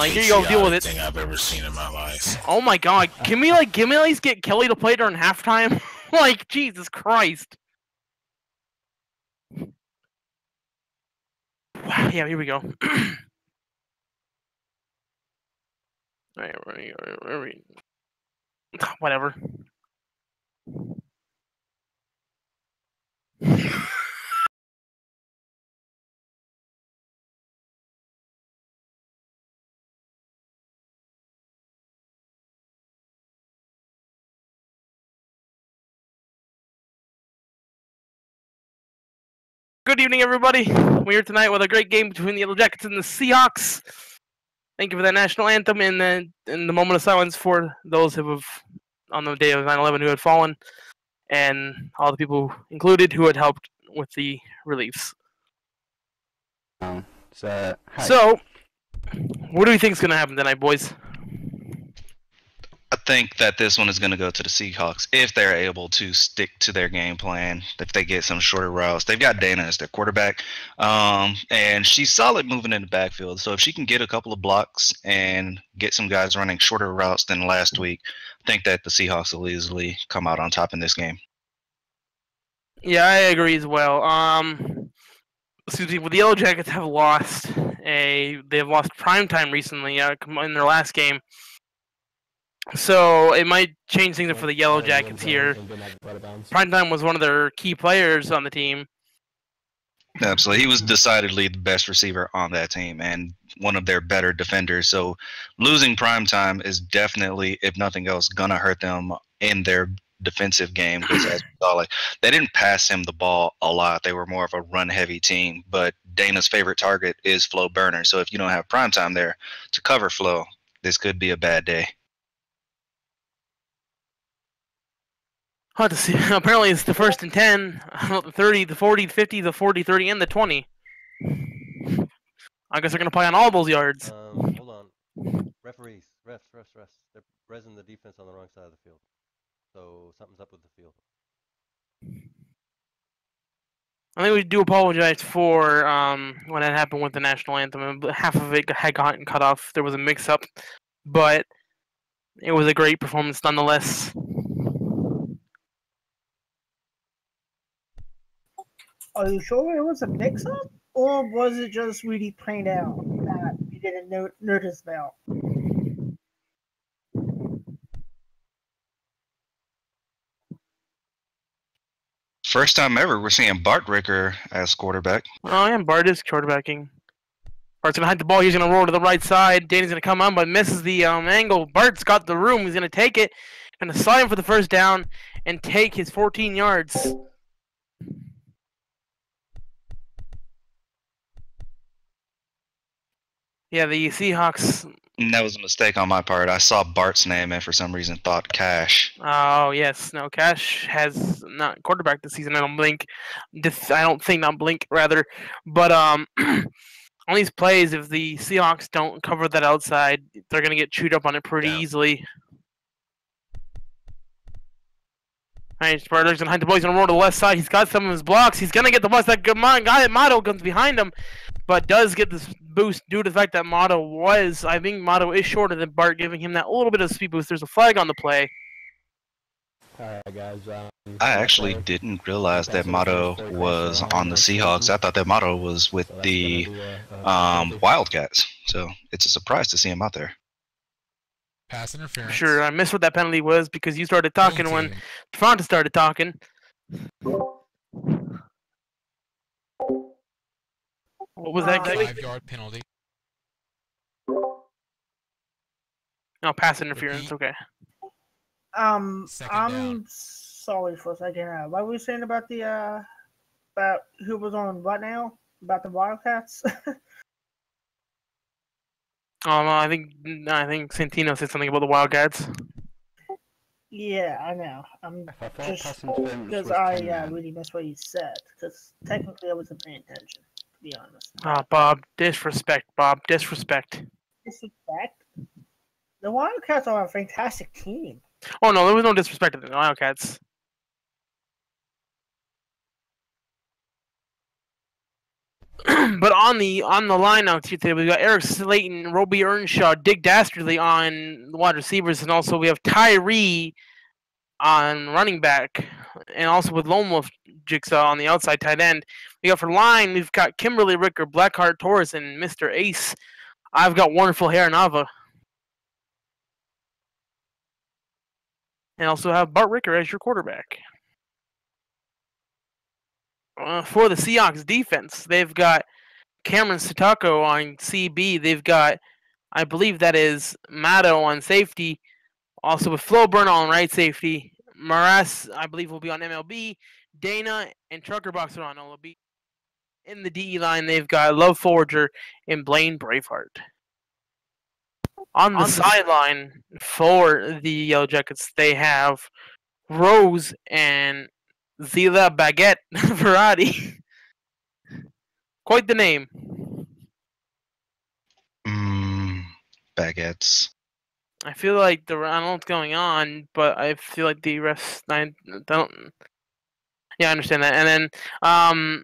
Like, here you go, deal with it. Thing I've ever seen in my life. Oh my god, can we at least get Kelly to play during halftime? Like, Jesus Christ. Wow, yeah, here we go. Alright, whatever. Good evening, everybody. We're here tonight with a great game between the Yellow Jackets and the Seahawks. Thank you for that national anthem and then in the moment of silence for those who have, on the day of 9/11, who had fallen, and all the people included who had helped with the reliefs. So, what do we think is going to happen tonight, boys? I think that this one is going to go to the Seahawks if they're able to stick to their game plan. If they get some shorter routes, they've got Dana as their quarterback, and she's solid moving in the backfield. So if she can get a couple of blocks and get some guys running shorter routes than last week, I think that the Seahawks will easily come out on top in this game. Yeah, I agree as well. Excuse me. Well, the Yellow Jackets have lost they've lost primetime recently in their last game. So it might change things for the Yellow Jackets here. Primetime was one of their key players on the team. Absolutely. He was decidedly the best receiver on that team and one of their better defenders. So losing Primetime is definitely, if nothing else, going to hurt them in their defensive game. Because as we saw, they didn't pass him the ball a lot. They were more of a run-heavy team. But Dana's favorite target is Flo Burner. So if you don't have Primetime there to cover Flo, this could be a bad day. Hard to see. Apparently, it's the 1st and 10, the 30, the 40, the 50, the 40, 30, and the 20. I guess they're going to play on all those yards. Hold on. Referees. Refs. They're resing the defense on the wrong side of the field. So something's up with the field. I think we do apologize for when that happened with the national anthem. Half of it had gotten cut off. There was a mix-up, but it was a great performance nonetheless. Are you sure it was a mix-up, or was it just really plain out that you didn't notice about? First time ever we're seeing Bart Ricker as quarterback. Oh, yeah, Bart is quarterbacking. Bart's going to hide the ball. He's going to roll to the right side. Danny's going to come on, but misses the angle. Bart's got the room. He's going to take it. Going to slide him for the first down and take his 14 yards. Yeah, the Seahawks. That was a mistake on my part. I saw Bart's name and for some reason thought Cash. Oh, yes. No, Cash has not quarterbacked this season. I don't think, not blink, rather. But on these plays, if the Seahawks don't cover that outside, they're going to get chewed up on it pretty easily. All right, Spartak's going to hide the ball. He's going to roll to the left side. He's got some of his blocks. He's going to get the bus. That guy at Motto comes behind him, but does get this boost due to the fact that I think Motto is shorter than Bart, giving him that little bit of speed boost. There's a flag on the play. Alright, guys. I actually didn't realize that Motto was on the Seahawks. I thought that Motto was with the Wildcats. So it's a surprise to see him out there. Pass interference. Sure, I missed what that penalty was because you started talking when Fonta started talking. What was that? 5-yard penalty. No, pass interference. Okay. I'm down. sorry for a second. What were you saying about about who was on what now? About the Wildcats? I think Santino said something about the Wildcats. Yeah, I know. I'm just because I really missed what you said. Because technically, I wasn't paying attention. To be honest. Ah, Bob, disrespect. Bob, disrespect. Disrespect. The Wildcats are a fantastic team. Oh no, there was no disrespect to the Wildcats. But on the line now today, we got Eric Slayton, Roby Earnshaw, Dick Dastardly on the wide receivers, and also we have Tyree on running back, and also with Lone Wolf Jigsaw on the outside tight end. We got for line, we've got Kimberly Ricker, Blackheart Torres, and Mr. Ace. I've got Wonderful Hair Nava. And also have Bart Ricker as your quarterback. For the Seahawks defense, they've got Cameron Sitako on CB. They've got, I believe that is Matto on safety. Also with Flo Burnall on right safety. Maras, I believe, will be on MLB. Dana and Trucker Boxer on OLB. In the DE line, they've got Love Forger and Blaine Braveheart. On the sideline for the Yellow Jackets, they have Rose and Zila Baguette Verratti. Quite the name. Baguettes. I feel like I don't know what's going on, but I feel like the refs don't. Yeah, I understand that. And then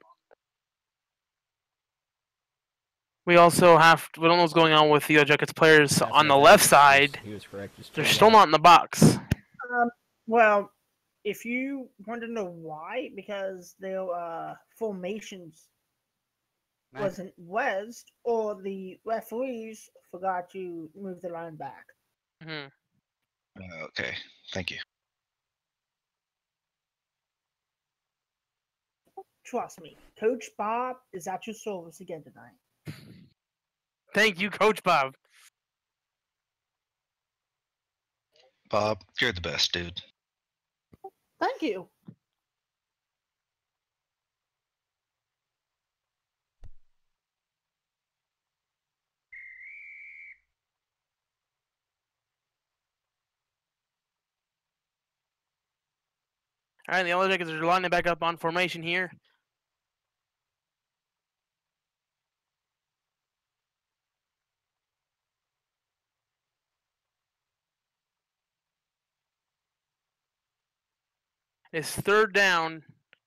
we also we don't know what's going on with the Jackets players on the left side. He was correct. They're still not in the box. Well, if you want to know why, because their formations wasn't west, or the referees forgot to move the line back. Okay, thank you. Trust me, Coach Bob is at your service again tonight. Thank you, Coach Bob. Bob, you're the best, dude. Thank you. All right, the Yellow Jackets are lining back up on formation here. It's third down.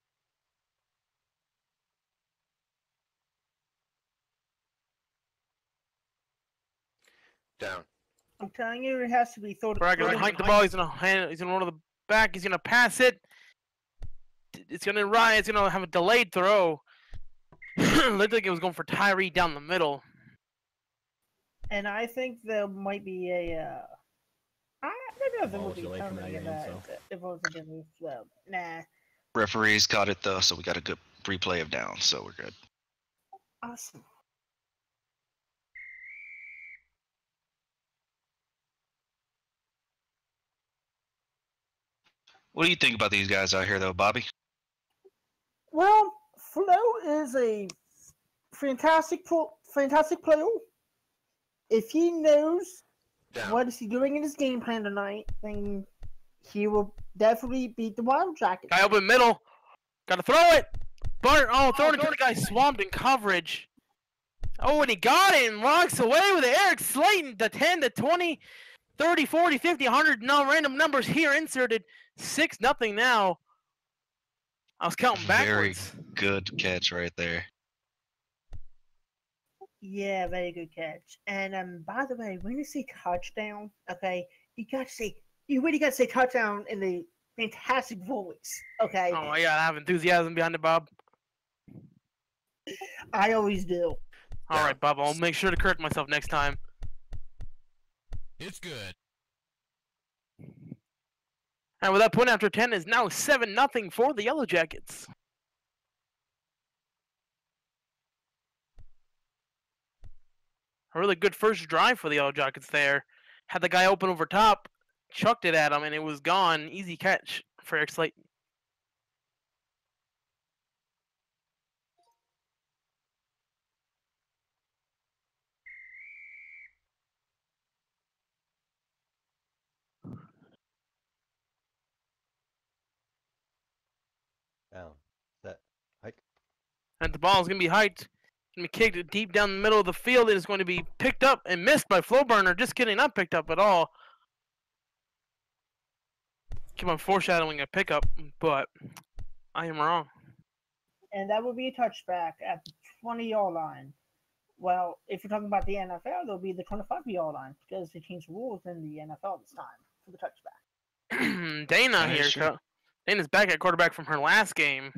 Down. I'm telling you, it has to be third. Bragg's gonna hike the ball. He's gonna roll to the back. He's gonna pass it. It's gonna run. It's gonna have a delayed throw. Looked like it was going for Tyree down the middle. And I think there might be a. I don't know if there would be coming in that if it wasn't gonna move slow. Nah. Referees caught it though, so we got a good replay of down, so we're good. Awesome. What do you think about these guys out here, though, Bobby? Well, Flo is a fantastic player. If he knows what is he doing in his game plan tonight, then he will definitely beat the Wild Jackets. Guy open middle. Gotta throw it. Bart, throwing it to the guy swamped in coverage. Oh, and he got it and walks away with it. Eric Slayton, the 10, the 20, 30, 40, 50, 100, no random numbers here inserted. 6-0 now. I was counting backwards. Very good catch right there. Yeah, very good catch. And by the way, when you say touchdown, okay, you really got to say touchdown in the fantastic voice, okay? Oh my God, I have enthusiasm behind it, Bob. I always do. All right, Bob, I'll make sure to correct myself next time. It's good. And with that point after 10 is now 7-0 for the Yellow Jackets. A really good first drive for the Yellow Jackets there. Had the guy open over top, chucked it at him, and it was gone. Easy catch for Eric Slayton. Down. Set. Hike. And the ball is going to be hiked. Going to be kicked deep down the middle of the field. It is going to be picked up and missed by Flowburner. Just kidding, not picked up at all. Keep on foreshadowing a pickup, but I am wrong. And that will be a touchback at the 20-yard line. Well, if you're talking about the NFL, there'll be the 25-yard line because they changed the rules in the NFL this time for the touchback. Dana That here. is true. Dana's back at quarterback from her last game.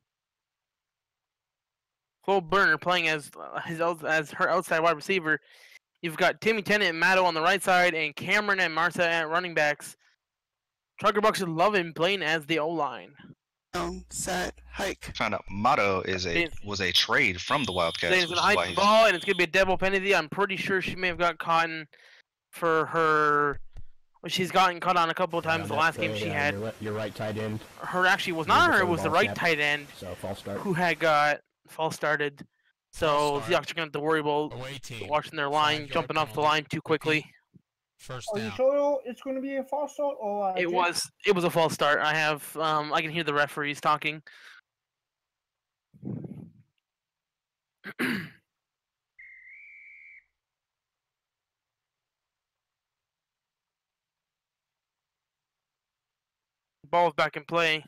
Cole Burner playing as her outside wide receiver. You've got Timmy Tennant and Matto on the right side, and Cameron and Martha at running backs. Trucker Bucks should love him playing as the O-line. Set, hike. Found out Motto was a trade from the Wildcats. He's going to hike the ball, and it's going to be a double penalty. I'm pretty sure she may have got caught for her. Well, she's gotten caught on a couple of times the last game she had. Your right tight end. Her actually was not her. It was the right tight end So false start. who had got false started. So the Seahawks are going to have to worry about Away team. watching their line, 5-yard jumping off the penalty. line too quickly. First Are you down. sure it's going to be a false start or? It was a false start. I can hear the referees talking. Ball's back in play.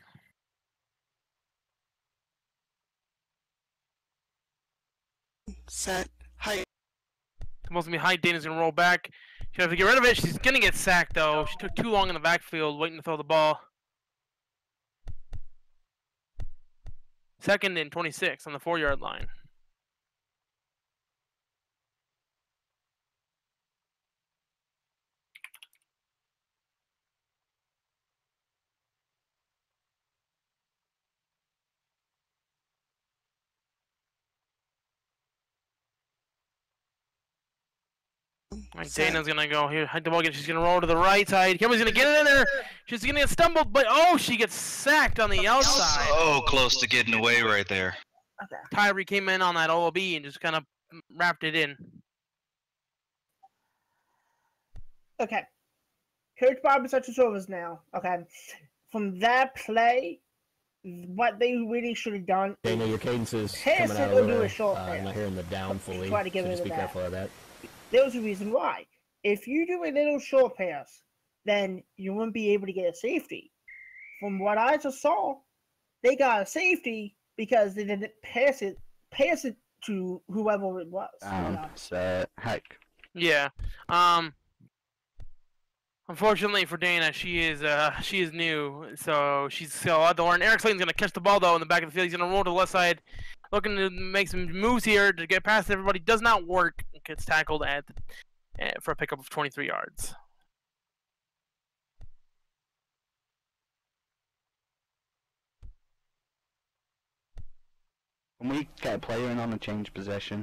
Set, hike. Supposed to be high. Dana's gonna roll back. She has to get rid of it. She's gonna get sacked though. She took too long in the backfield waiting to throw the ball. 2nd and 26 on the 4-yard line. Right, Dana's gonna go here, hide the ball again. She's gonna roll to the right side. Cameron's gonna get it in there. She's gonna get stumbled, but she gets sacked on the outside. So close to getting away right there. Okay. Tyree came in on that OB and just kind of wrapped it in. Okay. Coach Bob is such a service now. Okay. From that play, what they really should have done. Dana, your cadence is Pass coming it out or of do there. a short I'm not pass. hearing the down fully. Try to get so rid just of be that. careful of that. There's a reason why. If you do a little short pass, then you wouldn't be able to get a safety. From what I just saw, they got a safety because they didn't pass it to whoever it was. Set, hike. Yeah. Unfortunately for Dana, she is new, so she's still out to learn. Eric Slayton's gonna catch the ball though in the back of the field. He's gonna roll to the left side, looking to make some moves here to get past everybody. Does not work. Gets tackled for a pickup of 23 yards. When we got a player in on a change possession.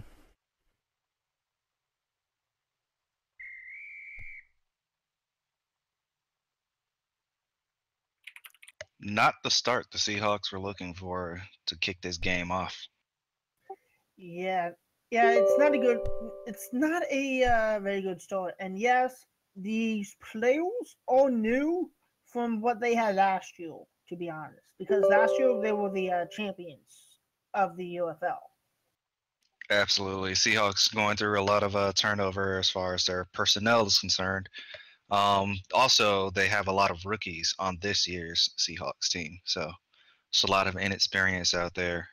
Not the start the Seahawks were looking for to kick this game off. Yeah, it's not a very good start. And yes, these players are new from what they had last year, to be honest, because last year they were the champions of the UFL. Absolutely. Seahawks going through a lot of turnover as far as their personnel is concerned. Also, they have a lot of rookies on this year's Seahawks team. So it's a lot of inexperience out there.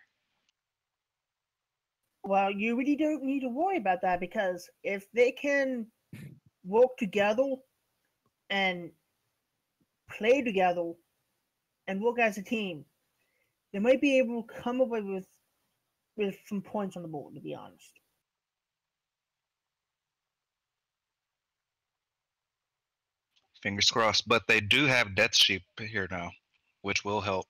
Well, you really don't need to worry about that because if they can work together and play together and work as a team, they might be able to come away with some points on the board, to be honest. Fingers crossed. But they do have Death Sheep here now, which will help.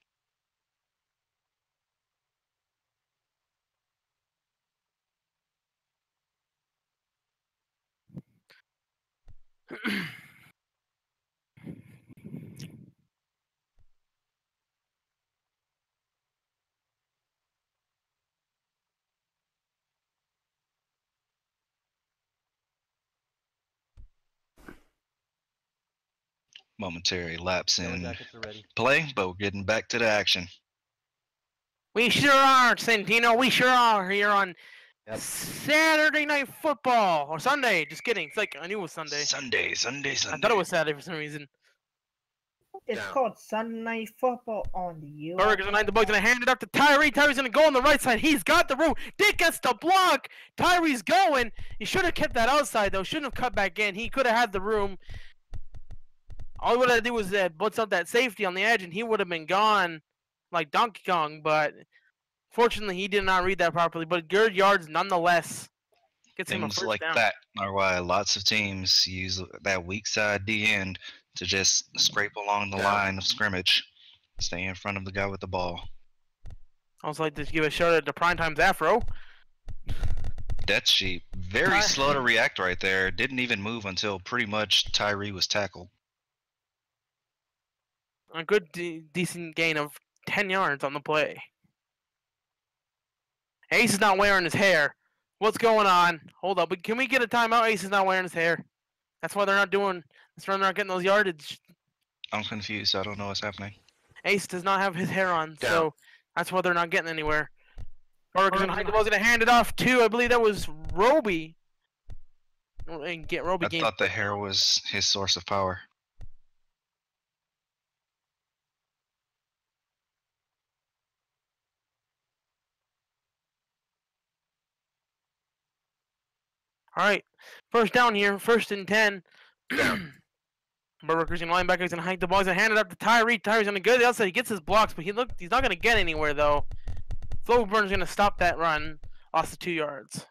Momentary lapse Yellow in Jackets are ready. play, but we're getting back to the action. We sure are, Santino. We sure are here on Yep. Saturday Night Football or Sunday. Just kidding. It's like I knew it was Sunday. Sunday. I thought it was Saturday for some reason. It's called Sunday Night Football on the U. Burgers and the boys gonna hand it up to Tyree. Tyree's gonna go on the right side. He's got the room. Dick gets the block. Tyree's going. He should have kept that outside though. Shouldn't have cut back in. He could have had the room. All he would have to do was blitz up that safety on the edge, and he would have been gone like Donkey Kong. But fortunately, he did not read that properly. But good yards nonetheless. Gets him a Things first like down. that are why lots of teams use that weak side D end to just scrape along the line of scrimmage, stay in front of the guy with the ball. I also like to give a shout out to Primetime's Afro. Death Sheep, very slow to react right there. Didn't even move until pretty much Tyree was tackled. A good, decent gain of 10 yards on the play. Ace is not wearing his hair. What's going on? Hold up. Can we get a timeout? Ace is not wearing his hair. That's why they're not doing. That's why they're not getting those yardage. I'm confused. I don't know what's happening. Ace does not have his hair on, so that's why they're not getting anywhere. Burgers and Hyde was going to hand it off to, I believe that was Roby. And get Roby. I thought the hair was his source of power. All right, first down here, 1st and 10. Burgers and linebackers and hike the ball. He's going to hand it up to Tyree. Tyree's going to go to the outside. He gets his blocks, but he's not going to get anywhere, though. Flowburn's going to stop that run. Lost the 2 yards.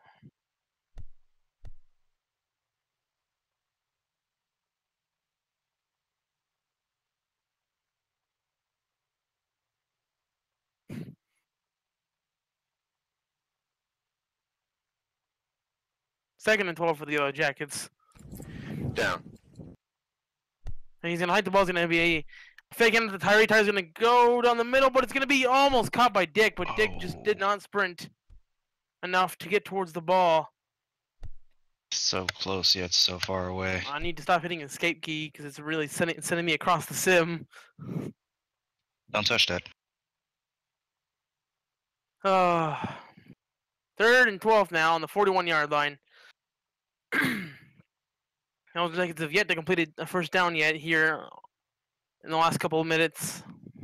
Second and 12 for the Yellow Jackets. Down. And he's going to hike the ball. It's going to be a fake into the Tyree. Tyree's going to go down the middle, but it's going to be almost caught by Dick. But Dick just did not sprint enough to get towards the ball. So close yet so far away. I need to stop hitting escape key because it's really sending me across the sim. Don't touch that. 3rd and 12 now on the 41-yard line. Those Jackets have yet to complete a first down yet here in the last couple of minutes.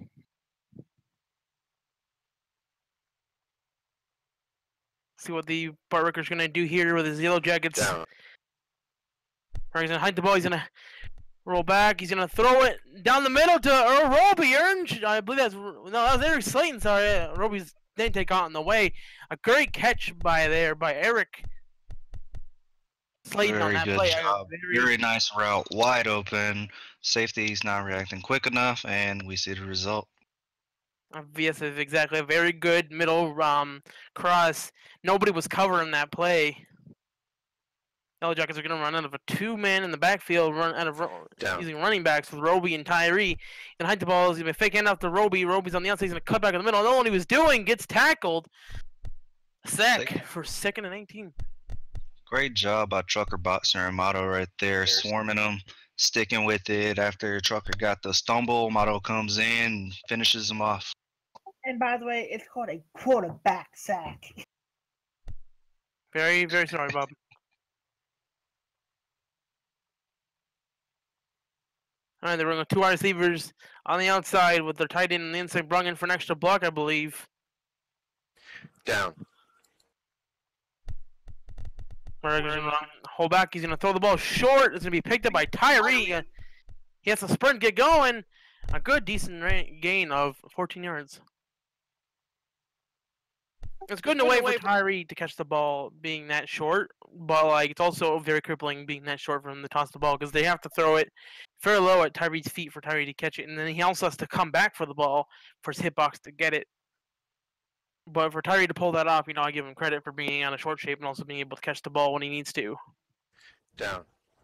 See what the Bartwicker's going to do here with his Yellow Jackets. Down. He's going to hide the ball. He's going to roll back. He's going to throw it down the middle to Roby Ernst. I believe that was Eric Slayton. Sorry, Roby's didn't take on the way. A great catch by Eric Slayton on that Very play. good job. Very nice route. Wide open. Safety's not reacting quick enough, and we see the result. Yes, it's exactly. A very good middle cross. Nobody was covering that play. Yellow Jackets are going to run out of a 2-man in the backfield, run out of using running backs with Roby and Tyree. And hide the ball. He's going to fake hand off to Roby. Roby's on the outside. He's going to cut back in the middle. All he was doing gets tackled. Sack for 2nd and 18. Great job by Trucker Boxer and Motto right there, swarming him, sticking with it. After Trucker got the stumble, Motto comes in, finishes him off. And by the way, it's called a quarterback sack. Very, very sorry, Bob. All right, they're running 2 wide receivers on the outside with their tight end on the inside, brung in for an extra block, I believe. Down. Hold back. He's going to throw the ball short. It's going to be picked up by Tyree. He has to sprint, get going. A good, decent gain of 14 yards. It's good in a way for Tyree to catch the ball being that short, but it's also very crippling being that short for him to toss the ball because they have to throw it fairly low at Tyree's feet for Tyree to catch it, and then he also has to come back for the ball for his hitbox to get it. But for Tyree to pull that off, I give him credit for being out of short shape and also being able to catch the ball when he needs to. Down.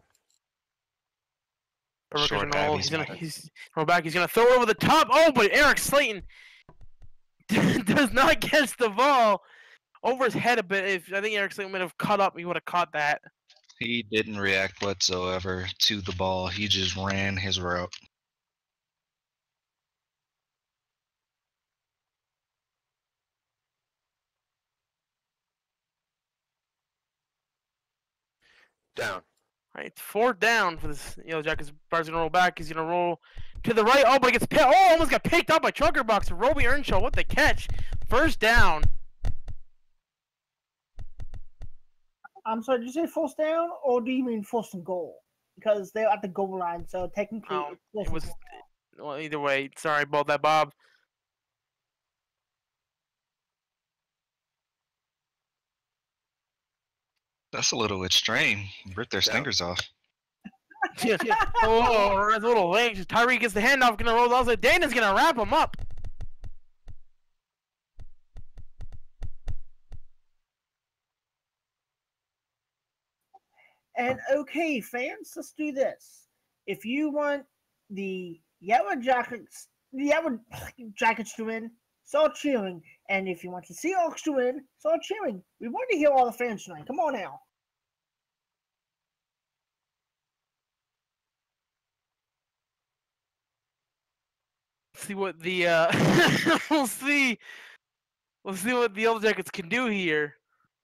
He's gonna roll back. He's gonna throw it over the top. Oh, but Eric Slayton does not catch the ball over his head a bit. I think Eric Slayton would have cut up, he would have caught that. He didn't react whatsoever to the ball. He just ran his route. Down. All right, 4th down for this Yellow Jackets. Bar's gonna roll back. He's gonna roll to the right. Oh, but he gets almost got picked up by Trucker Box. Roby Earnshaw, what the catch? 1st down. I'm sorry, did you say 4th down, or do you mean 1st and goal? Because they're at the goal line, so technically Oh, it's it was. Well, either way, sorry about that, Bob. That's a little extreme. Rip their stingers off. Oh, that's a little late. Tyreek gets the handoff, gonna roll outside. Dana's gonna wrap him up. And okay, fans, let's do this. If you want the Yellow Jackets to win, start cheering. And if you want the Seahawks to win, start cheering. We want to hear all the fans tonight. Come on now. See what the we'll see what the Yellow Jackets can do here.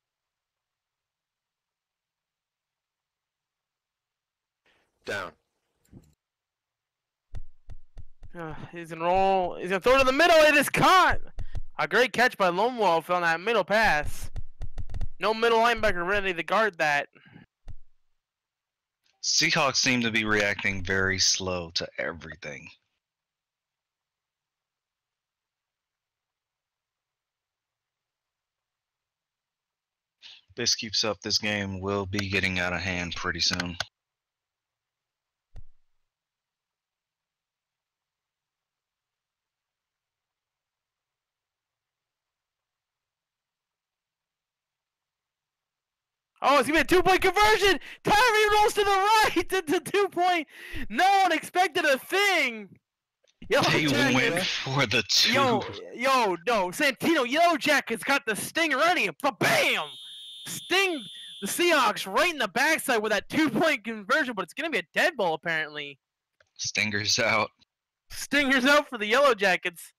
Down. He's gonna roll. He's gonna throw it in the middle. It is caught. A great catch by Lone Wolf on that middle pass. No middle linebacker ready to guard that. Seahawks seem to be reacting very slow to everything. This keeps up, this game will be getting out of hand pretty soon. Oh, it's gonna be a 2-point conversion. Tyree rolls to the right. The 2-point. No one expected a thing. They went for the 2. No, Santino, Yellow Jackets got the sting ready. Bam! Sting the Seahawks right in the backside with that 2-point conversion, but it's gonna be a dead ball apparently. Stingers out. Stingers out for the Yellow Jackets.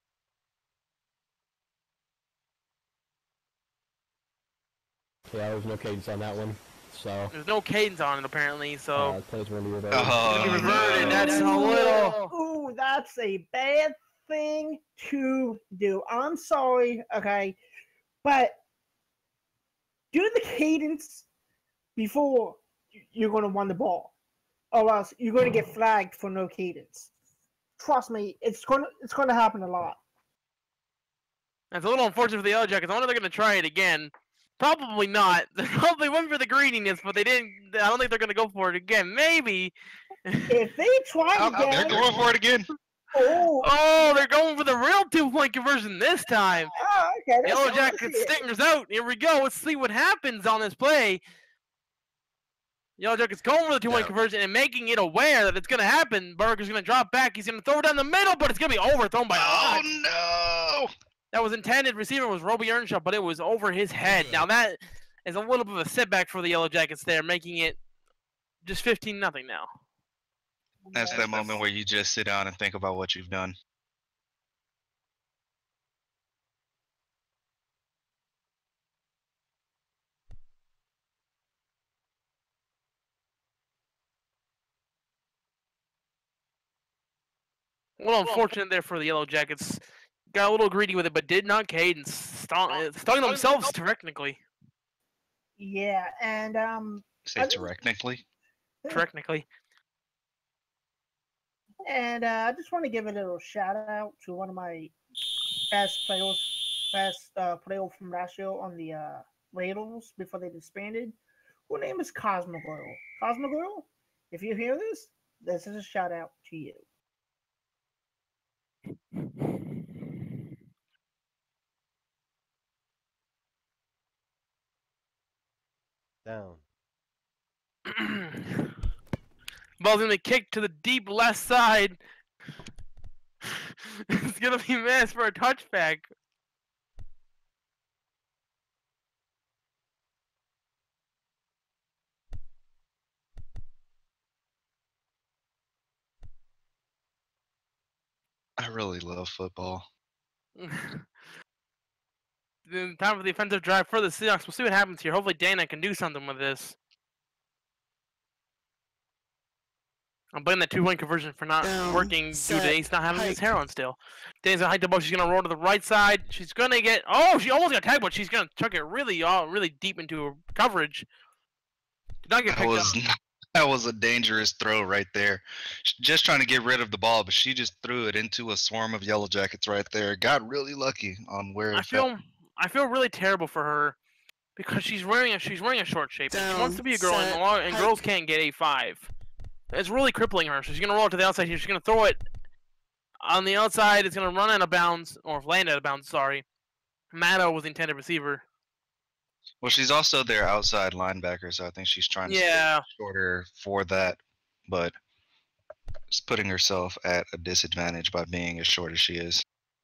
Yeah, there's no cadence on that one. So there's no cadence on it apparently. So plays will be reverted. Reverted. That's a little. Ooh, that's a bad thing to do. I'm sorry, okay, but do the cadence before you're going to win the ball, or else you're going to get flagged for no cadence. Trust me, it's going to happen a lot. That's a little unfortunate for the Yellow Jackets. I wonder if they're going to try it again. Probably not. They probably went for the greediness, but they didn't. I don't think they're going to go for it again. Maybe. If they try again, they're going for it again. Oh, they're going for the real 2-point conversion this time. Oh, okay. Yellow Jackets stingers out. Here we go. Let's see what happens on this play. Yellow Jackets going for the 2-point conversion and making it aware that it's going to happen. Burger's going to drop back. He's going to throw it down the middle, but it's going to be overthrown by Oh, no! That was intended. Receiver was Roby Earnshaw, but it was over his head. Now that is a little bit of a setback for the Yellow Jackets there, making it just 15-0 now. That's that moment where you just sit down and think about what you've done. A little unfortunate there for the Yellow Jackets. Got a little greedy with it, but did not cadence. Stung themselves technically. Yeah, and Say technically? Technically. And I just want to give a little shout out to one of my best player from last year on the Raiders before they disbanded. Her name is Cosmo Girl. Cosmo Girl, if you hear this is a shout out to you. Down. Ball's gonna be kicked to the deep left side. It's gonna be missed for a touchback. I really love football. Then time for the offensive drive for the Seahawks. We'll see what happens here. Hopefully Dana can do something with this. I'm blaming that 2-point conversion for not working due to Ace not having his hair on still. Dan's gonna hike the ball. She's gonna roll to the right side. She's gonna get. Oh, she almost got tagged, but she's gonna chuck it really deep into her coverage. Did not get picked up. That was a dangerous throw right there. Just trying to get rid of the ball, but she just threw it into a swarm of Yellow Jackets right there. Got really lucky on where it fell. I feel really terrible for her because she's wearing a short shape. And she wants to be a girl, and girls can't get A5. It's really crippling her. So she's gonna roll it to the outside here. She's gonna throw it on the outside. It's gonna run out of bounds or land out of bounds. Sorry, Matto was the intended receiver. Well, she's also their outside linebacker, so I think she's trying to stay shorter for that, but is putting herself at a disadvantage by being as short as she is.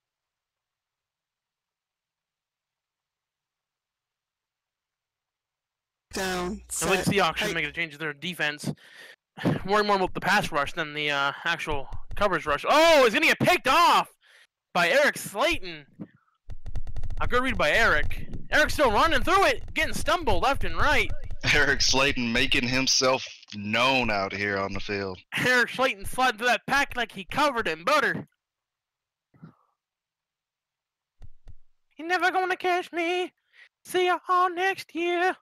Down. I think the Seahawks should make a change to their defense. Worry more about the pass rush than the actual coverage rush. Oh, it's gonna get picked off by Eric Slayton. A good read by Eric. Eric's still running through it, getting stumbled left and right. Eric Slayton making himself known out here on the field. Eric Slayton slid through that pack like he covered in butter. You're never gonna catch me. See you all next year.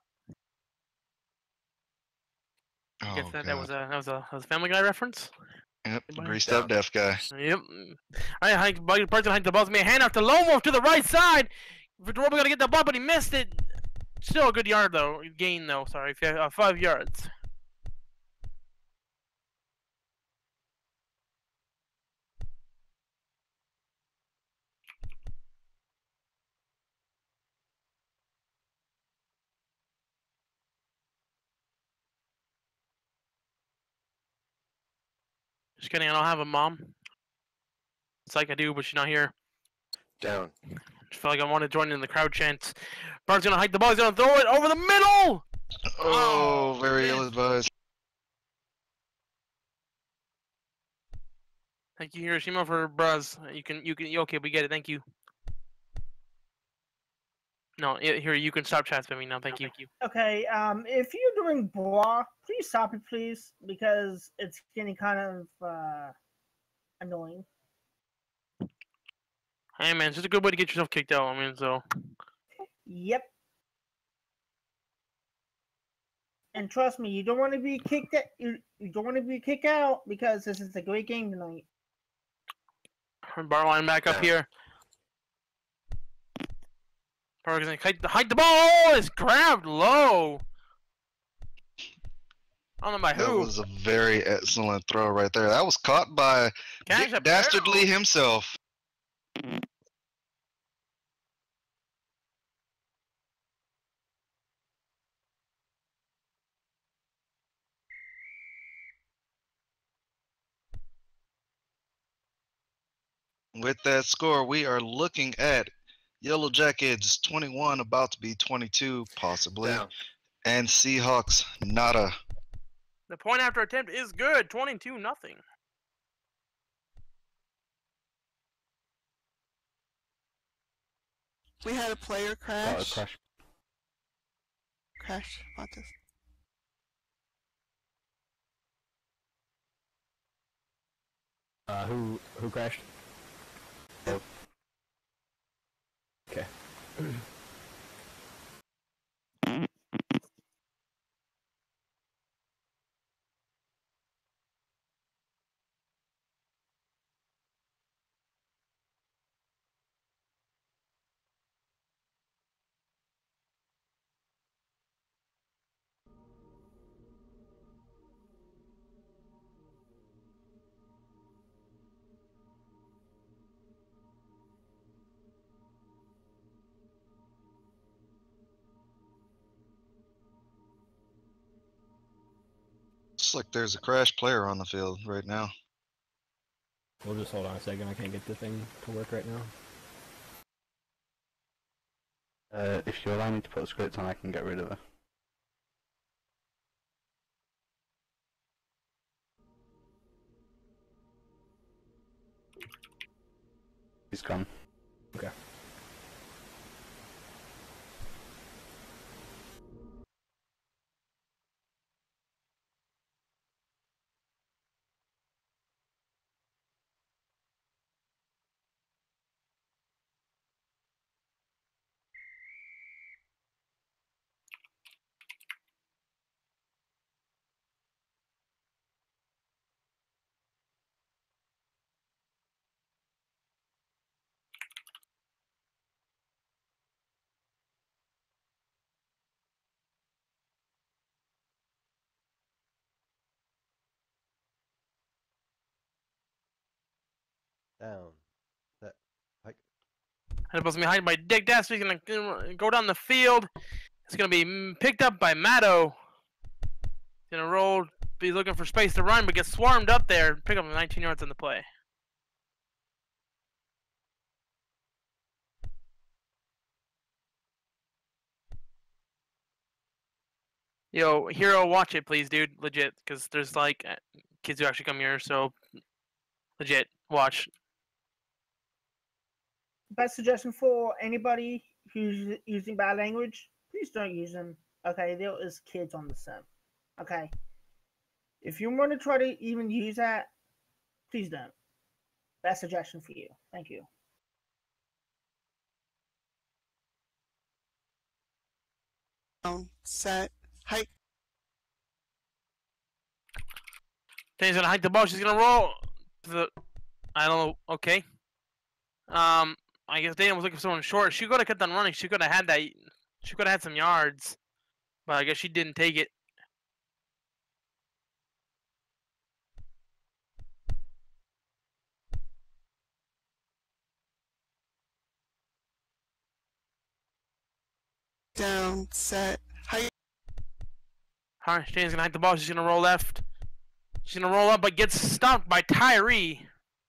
I guess that was a Family Guy reference. Yep, greased up deaf guy. Yep. All right, Barton hiked the ball. Me a hand off to Lomo to the right side. Vidoroba got to get the ball, but he missed it. Still a good yard though. Gain though. Sorry, 5 yards. Just kidding. I don't have a mom. It's like I do, but she's not here. Down. Just felt like I wanted to join in the crowd chants. Bart's gonna hike the ball. He's gonna throw it over the middle. Oh, very ill-advised. Thank you, Hiroshima, for bros. You okay? We get it. Thank you. No, here you can stop chat spamming now. Thank you. Okay, if you're doing blah, please stop it, please, because it's getting kind of annoying. Hey man, it's just a good way to get yourself kicked out. I mean, so. Yep. And trust me, you don't want to be kicked out. You don't want to be kicked out because this is a great game tonight. Bar line back up here. Parker's gonna hike the ball. Oh, it's grabbed low. I don't know by who. That was a very excellent throw right there. That was caught by Dick Dastardly himself. With that score, we are looking at Yellow Jackets 21, about to be 22, possibly. Down. And Seahawks, nada. The point after attempt is good. 22-0. We had a player crash. Crash. What this? Who crashed? Oh. Okay. Looks like there's a crash player on the field right now. We'll just hold on a second. I can't get the thing to work right now. If you allow me to put a script on, I can get rid of her. He's gone. Okay. Down. Set. Hike. And it's behind by Dick Dash. He's going to go down the field. It's going to be picked up by Matto. He's going to roll. Be looking for space to run, but gets swarmed up there. Pick up 19 yards on the play. Yo, Hero, watch it, please, dude. Legit, because there's like kids who actually come here, so legit, watch. Best suggestion for anybody who's using bad language: please don't use them. Okay, there is kids on the sim. Okay, if you want to try to even use that, please don't. Best suggestion for you. Thank you. Set. Hike. Danny's gonna hike the ball. She's gonna roll. I don't know. Okay. I guess Dana was looking for someone short. She could have kept on running. She could have had that. She could have had some yards, but I guess she didn't take it. Down. Set. Hike. Alright, Danny's gonna hike the ball. She's gonna roll left. She's gonna roll up, but gets stopped by Tyree.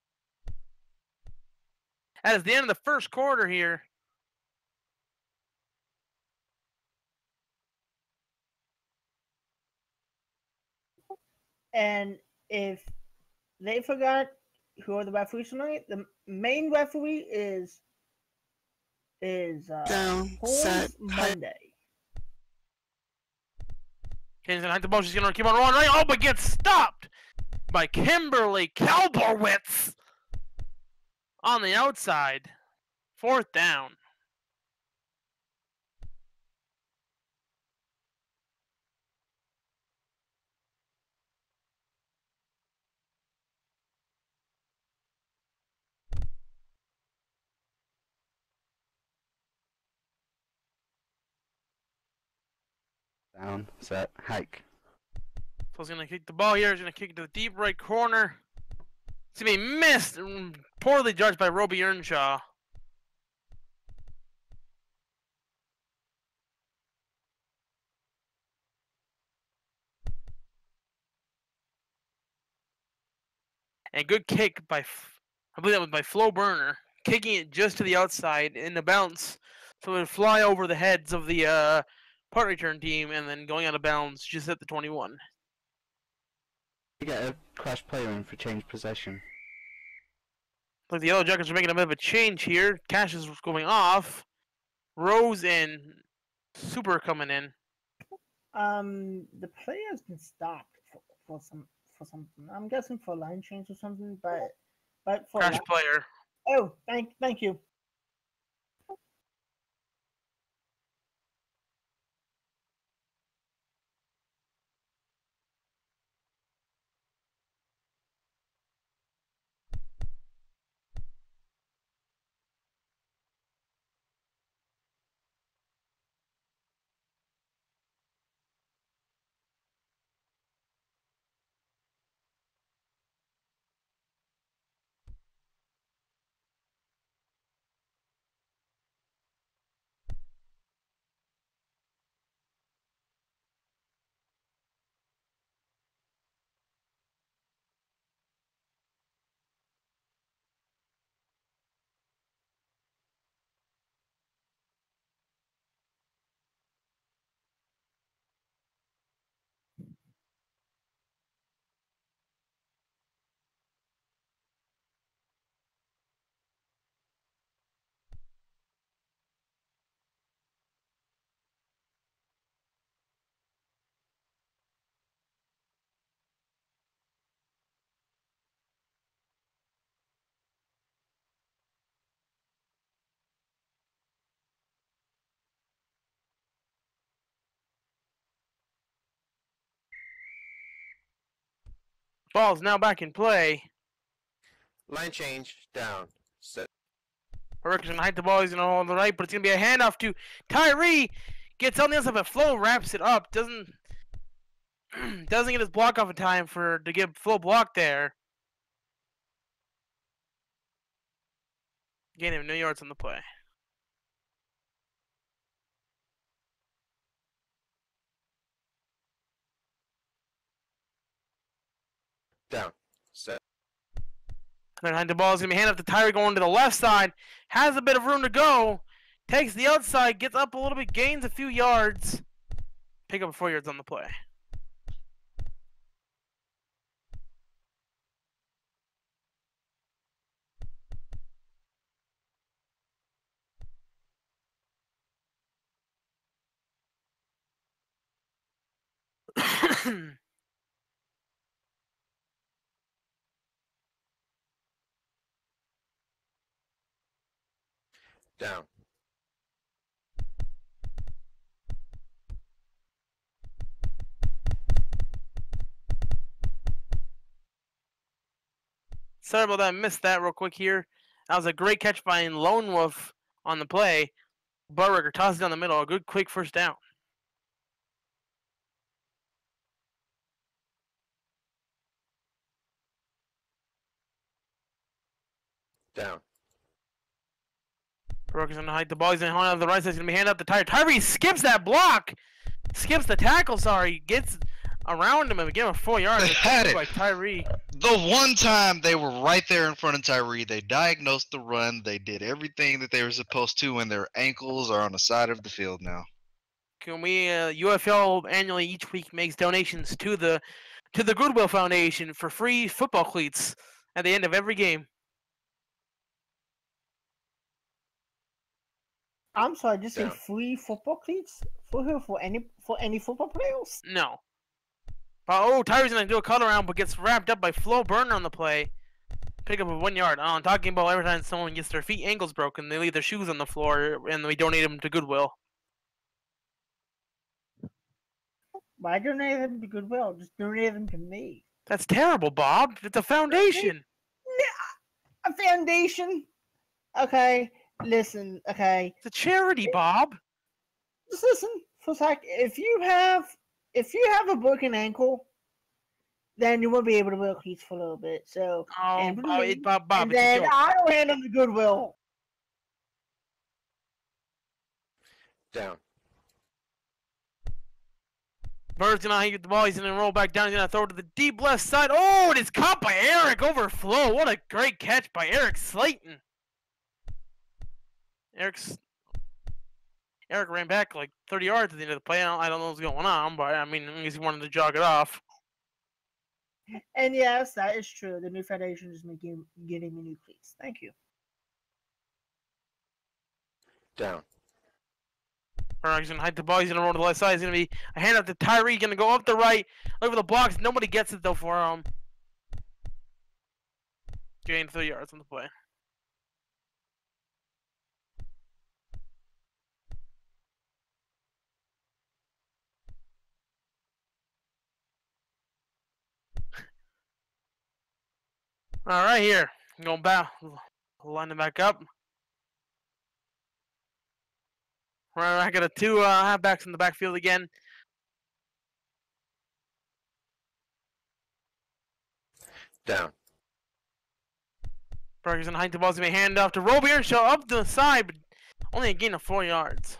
That is the end of the first quarter here. And if they forgot who are the referees tonight, the main referee is Down. Set. Monday. Danny's gonna hike the ball. She's gonna keep on rolling right. Oh, but gets stopped by Kimberly Kalborwitz on the outside. 4th down. Down. Set. Hike. So he's gonna kick the ball here. He's gonna kick it to the deep right corner. It's gonna be missed. Poorly judged by Roby Earnshaw. And good kick by, I believe that was by Flo Burner, kicking it just to the outside in the bounce, so it would fly over the heads of the punt return team and then going out of bounds just at the 21. You get a crash player in for change possession. Look, the Yellow Jackets are making a bit of a change here. Cash is going off. Rose and Super coming in. The play has been stopped for something. I'm guessing for line change or something, but for Crash player. Oh, thank you. Ball's now back in play. Line change. Down. Set. Hurricane's gonna hide the ball. He's gonna hold on the right, but it's gonna be a handoff to Tyree. Gets on the other side, but Flo wraps it up. Doesn't get his block off in time to get Flo blocked there. Gain of no yards on the play. Down. Set. Behind the ball is going to be handed off to Tyree going to the left side. Has a bit of room to go. Takes the outside, gets up a little bit, gains a few yards. Pick up 4 yards on the play. Down. Sorry about that. I missed that real quick here. That was a great catch by Lone Wolf on the play. Buttricker tosses down the middle. A good quick first down. Down. Buttricker's going to hide the ball. He's going to hold on to the right side. He's going to be handed up to Tyree. Tyree skips that block. Skips the tackle, sorry. Gets around him and give him 4 yards. They had it. By Tyree. The one time they were right there in front of Tyree, they diagnosed the run. They did everything that they were supposed to, and their ankles are on the side of the field now. Can we, UFL annually each week makes donations to the Goodwill Foundation for free football cleats at the end of every game. I'm sorry, just say Down. free football cleats for who? For any football players? No. But, Tyree's going to do a cut around, but gets wrapped up by Flo Burner on the play. Pick up of 1 yard. I'm talking about every time someone gets their ankles broken, they leave their shoes on the floor, and we donate them to Goodwill. Why donate them to Goodwill? Just donate them to me. That's terrible, Bob. It's a foundation. A foundation? Okay, listen, okay. It's a charity, Bob. Just listen for a sec. If you have a broken ankle, then you won't be able to wear cleats for a little bit. So, Oh, and Bob, and it's a then joke. I'll hand them to Goodwill. Down. Bird's gonna get the ball. He's gonna roll back down. He's gonna throw it to the deep left side. Oh, it is caught by Eric over Flo. What a great catch by Eric Slayton. Eric ran back like 30 yards at the end of the play. I don't know what's going on, but I mean, I guess he wanted to jog it off. And yes, that is true. The new foundation is getting me new cleats. Thank you. Down. He's gonna hide the ball. He's gonna roll to the left side. He's gonna be a hand up to Tyree. Gonna go up the right. Look for the blocks. Nobody gets it though for him. Gain 3 yards on the play. All right, here. Going back, lining back up. Right, I got a 2 halfbacks in the backfield again. Down. Burger's gonna hide the ball. He's gonna hand off to Roby and show up the side, but only a gain of 4 yards.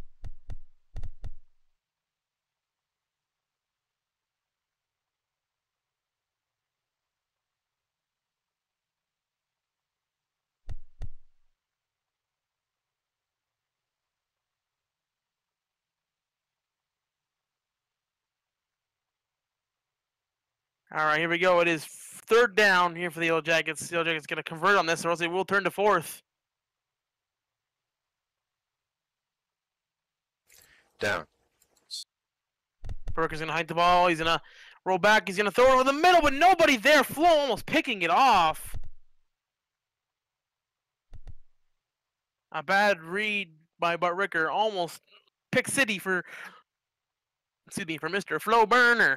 All right, here we go. It is 3rd down here for the Yellow Jackets. The Yellow Jackets gonna convert on this, or else they will turn to 4th. Down. Burger's gonna hide the ball. He's gonna roll back. He's gonna throw it over the middle, but nobody there. Flo almost picking it off. A bad read by Buttricker. Almost pick city for Mr. Flo Burner.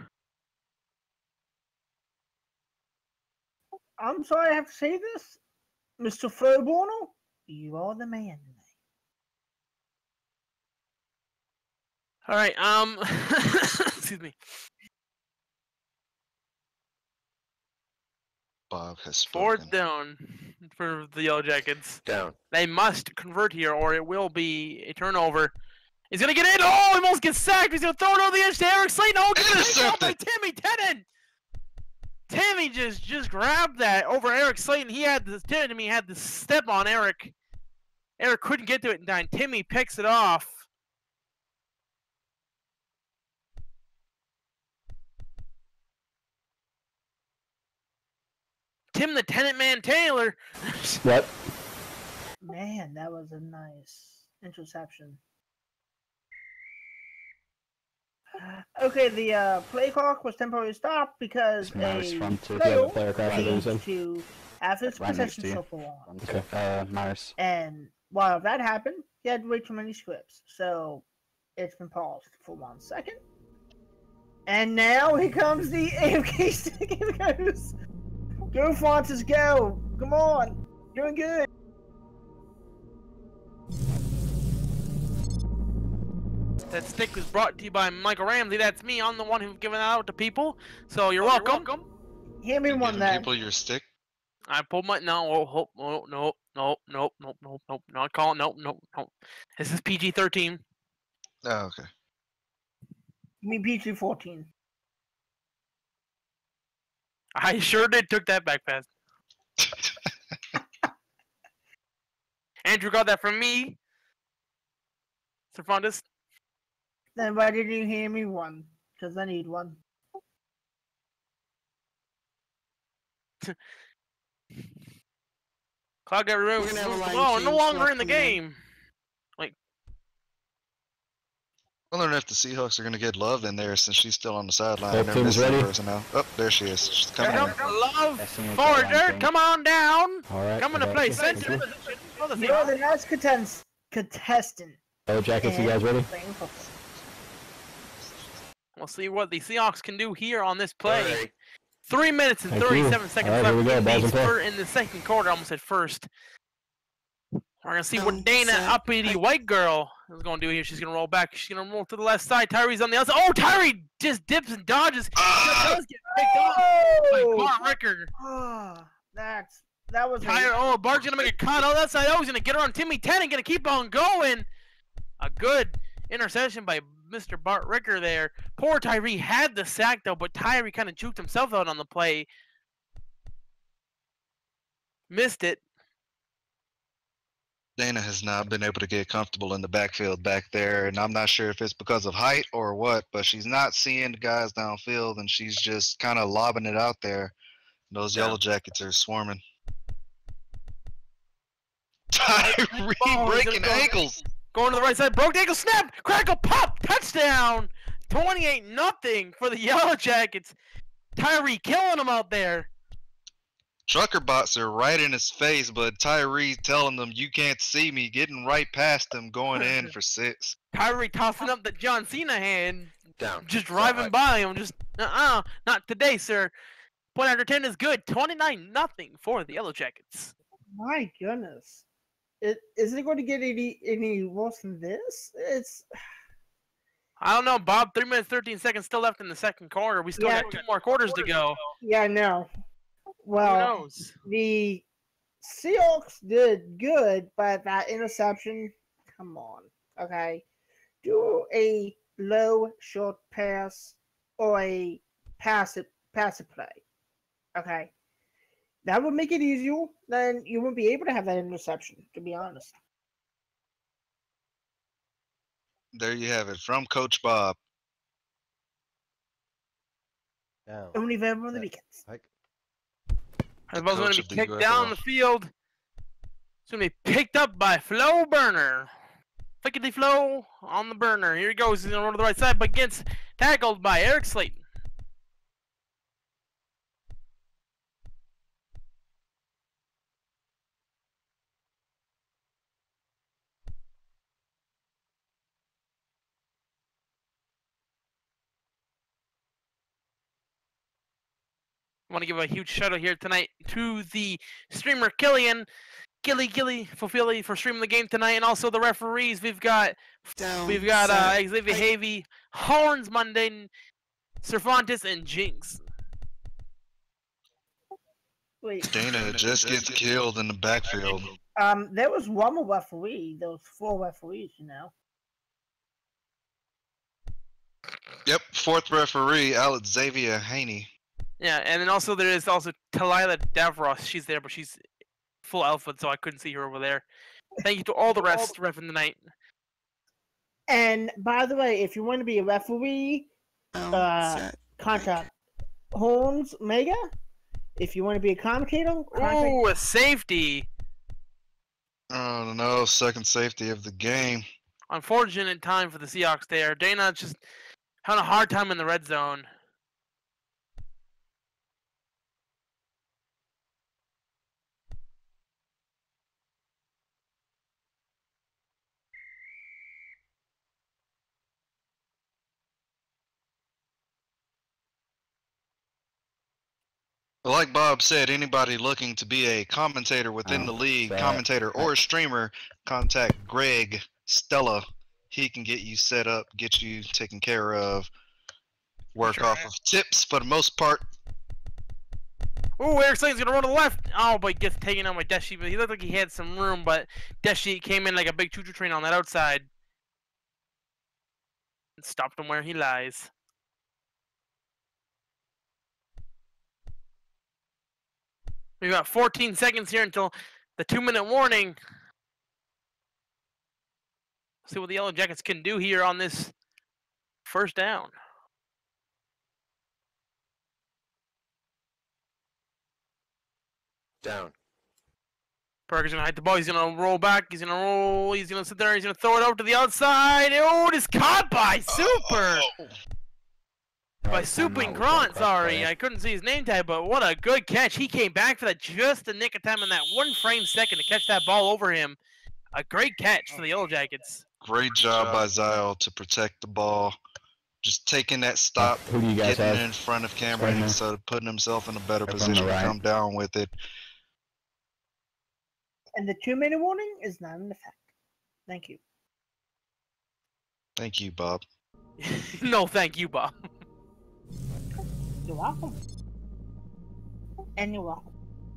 I'm sorry I have to say this, Mr. Froborno, you are the man tonight. All right, excuse me. Bob has spoken. 4th down. for the Yellow Jackets. Down. They must convert here, or it will be a turnover. He's gonna get in. Oh, he almost gets sacked. He's gonna throw it over the edge to Eric Slayton. Oh, get it by Timmy Tennant. Timmy just grabbed that over Eric Slayton. Timmy had the step on Eric. Eric couldn't get to it in time. Timmy picks it off. Tim the Tenant Man Taylor. What? Man, that was a nice interception. Okay, the play clock was temporarily stopped because It's Maris a from two. player player crash needs losing. to have his Right next possession to you. so for long. Okay. Maris. And while that happened, he had way too many scripts, so it's been paused for 1 second. And now here comes the AFK stick. Here it goes. Go, Fontes, go! Come on! Doing good! That stick was brought to you by Michael Ramsey. That's me. I'm the one who's giving it out to people. So you're welcome. Hand me one then. People your stick. I pulled my no. Not calling. Nope. This is PG-13. Oh, okay. You mean PG-14? I sure did. Took that back fast. Andrew got that from me. Cervantes. Then why didn't you hand me one? Because I need one. Cloud got removed. We're gonna have a line No change longer in the left in game. I wonder if the Seahawks are going to get Love in there since she's still on the sideline. Both They're teams missing ready? personnel. Oh, there she is. She's coming Come in. Love That's the only forward line there. change. Come on down. All right. Coming to okay. play Thank center. you. You're the next contestant. Yellow Jackets, you guys ready? Playing football. We'll see what the Seahawks can do here on this play. Alright. 3 minutes and Thank you. 37 seconds All right, here we left go. Balls in play. in the second quarter. I almost said first. We're going to see what Down, Dana set, Uppity White Girl is going to do here. She's going to roll back. She's going to roll to the left side. Tyree's on the outside. Oh, Tyree just dips and dodges. She does get picked off by Oh! Bart Ricker. Ah, that was Bart's going to make a cut. Oh, that side. Oh, he's going to get her on Timmy Tennant. Going to keep on going. A good interception by Mr. Bart Ricker there. Poor Tyree had the sack, though, but Tyree kind of juked himself out on the play. Missed it. Dana has not been able to get comfortable in the backfield back there, and I'm not sure if it's because of height or what, but she's not seeing the guys downfield, and she's just kind of lobbing it out there. Those Yellow Jackets are swarming. Tyree breaking ankles. Going to the right side, broke the ankle, snap, crackle, pop, touchdown! 28-0 for the Yellow Jackets. Tyree killing them out there. Trucker bots are right in his face, but Tyree telling them, you can't see me, getting right past him, going in for 6. Tyree tossing up the John Cena hand, Down. just driving by him, just, not today, sir. Point after 10 is good, 29-0 for the Yellow Jackets. My goodness. Is it going to get any worse than this? I don't know, Bob, 3 minutes, 13 seconds still left in the second quarter. We still got 2 more quarters to go. Yeah, I know. Who Well, knows? the Seahawks did good, but that interception, come on, okay? Do a low short pass or a passive play, okay? That would make it easier. Then you wouldn't be able to have that interception, to be honest. There you have it, from Coach Bob. Down. Only available on the Yeah. weekends. Hike. The ball's going coach to of be the kicked UFL. down the field. It's going to be picked up by Flo Burner. Flickety Flo on the burner. Here he goes. He's going to run to the right side, but gets tackled by Eric Slayton. I want to give a huge shout out here tonight to the streamer Gilly Fulfilly for streaming the game tonight, and also the referees. We've got Xavier Havey, Horns Monday, Cervantes, and Jinx. Wait. Dana just gets killed in the backfield. There was one more referee. There was 4 referees, you know. Yep, 4th referee, Alex Xavier Haney. Yeah, and then also there is also Talila Davros. She's there, but she's full alpha, so I couldn't see her over there. Thank you to all the rest ref in the night. And by the way, if you want to be a referee, contact Holmes Mega. If you want to be a commentator, contact... Ooh, a safety. Oh no, second safety of the game. Unfortunate time for the Seahawks there. Dana just having a hard time in the red zone. Like Bob said, anybody looking to be a commentator within the league, commentator or a streamer, contact Greg Stella. He can get you set up, get you taken care of, work off of tips for the most part. Ooh, Eric Slane's gonna run to the left. Oh, but he gets taken on by Death Sheet. He looked like he had some room, but Death Sheet came in like a big choo-choo train on that outside. And stopped him where he lies. We've got 14 seconds here until the 2-minute warning. See what the Yellow Jackets can do here on this first down. Down. Parker's gonna hide the ball. He's gonna roll back. He's gonna roll. He's gonna sit there. He's gonna throw it out to the outside. Oh, it is caught by Super. By Suping Grant, sorry. I couldn't see his name tag, but what a good catch. He came back for that just a nick of time in that 1 frame second to catch that ball over him. A great catch for the Yellow Jackets. Great job by Zyle to protect the ball. Just taking that stop, Who do you guys getting have? it in front of Cameron Right instead of putting himself in a better Up on position the to right. come down with it. And the 2-minute warning is not in effect. Thank you. Thank you, Bob. No, thank you, Bob. You're welcome. And you're welcome.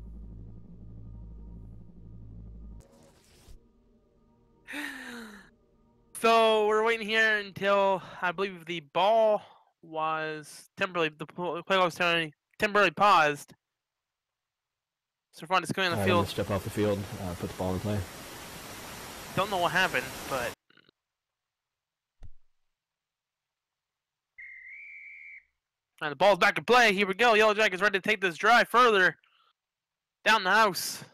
So we're waiting here until I believe the ball was temporarily play was temporarily paused. So Ron is coming on the field. Step off the field, put the ball in play. Don't know what happened, but and the ball's back in play. Here we go. Yellow Jackets ready to take this drive further down the house.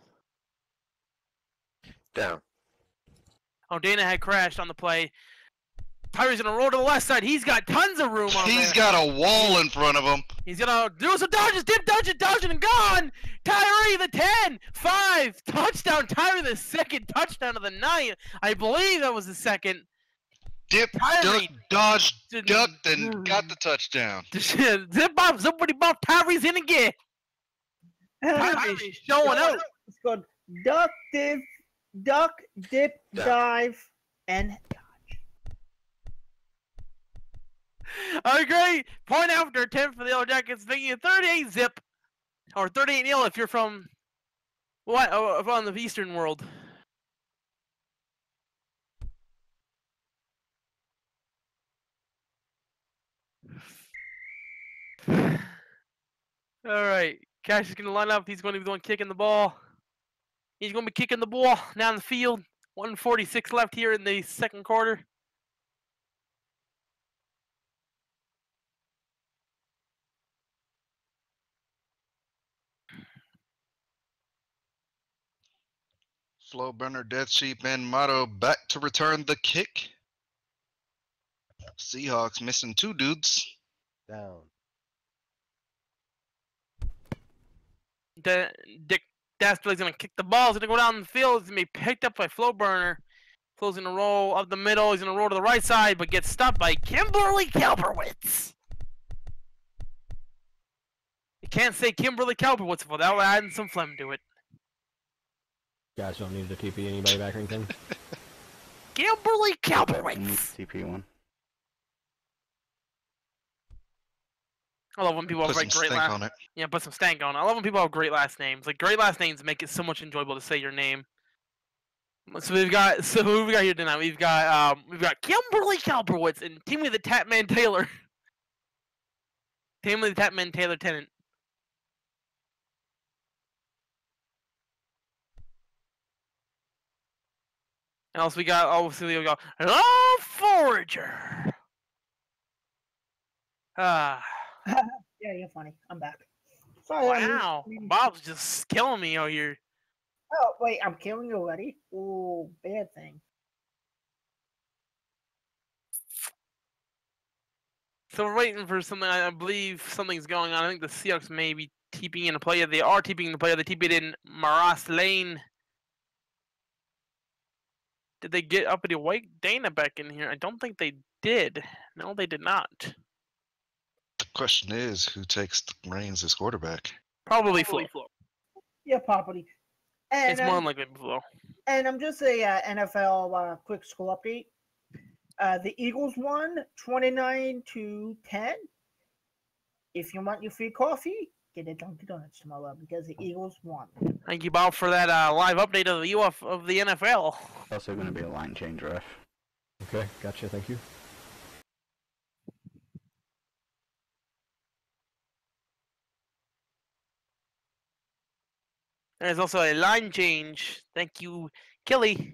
Down. Oh, Dana had crashed on the play. Tyree's gonna roll to the left side. He's got tons of room on He's there. got a wall in front of him. He's gonna do some dodges, dip, dodging, and gone! Tyree, the 10, 5, touchdown, Tyree, the second touchdown of the night. I believe that was the second. Dip, Tyree duck, dodged, didn't- ducked, and got the touchdown. Zip bop, somebody bop, Tyree's in again. Tyree's showing out. It's called duck, dip, dive, and A great point after attempt for the Yellow Jackets, making it 38 zip, or 38-0 if you're from what on the Eastern world. All right, Cash is gonna line up. He's going to be the one kicking the ball. He's going to be kicking the ball down the field. 1:46 left here in the second quarter. Flow Burner, Death Sheep, and Motto back to return the kick. Seahawks missing 2 dudes. Down. Dick Dastardly's going to kick the ball. He's going to go down the field. He's going to be picked up by Flow Burner. Flow's going to roll up the middle. He's going to roll to the right side, but gets stopped by Kimberly Kalberwitz. You can't say Kimberly Kalberwitz without adding some phlegm to it. Guys don't need to TP anybody back or anything. Kimberly Kalberwitz. TP one. I love when people have Put some like great stink last. on it. Yeah, put some stank on. I love when people have great last names. Like great last names make it so much enjoyable to say your name. So who we got here tonight? We've got Kimberly Kalberwitz and Timmy the Tatman Taylor. Timmy the Tatman Taylor Tennant. And also we got Forager. Yeah, you're funny. I'm back. Sorry, Wow. Bob's just killing me out here. Oh, wait, I'm killing you already? Ooh, bad thing. So we're waiting for something. I believe something's going on. I think the Seahawks may be TPing in a player. They are TPing the player. They TP'd in Maras Lane. Did they get Uppity White Dana back in here? I don't think they did. No, they did not. The question is, who takes the reins as quarterback? Probably Flo. Yeah, property. And, It's more than likely Flo. And I'm just a NFL quick score update. The Eagles won 29-10. If you want your free coffee, get a Dunkin' Donuts tomorrow because the Eagles won. Thank you, Bob, for that live update of the NFL. Also going to be a line change, ref. Okay, gotcha. Thank you. There's also a line change. Thank you, Kelly.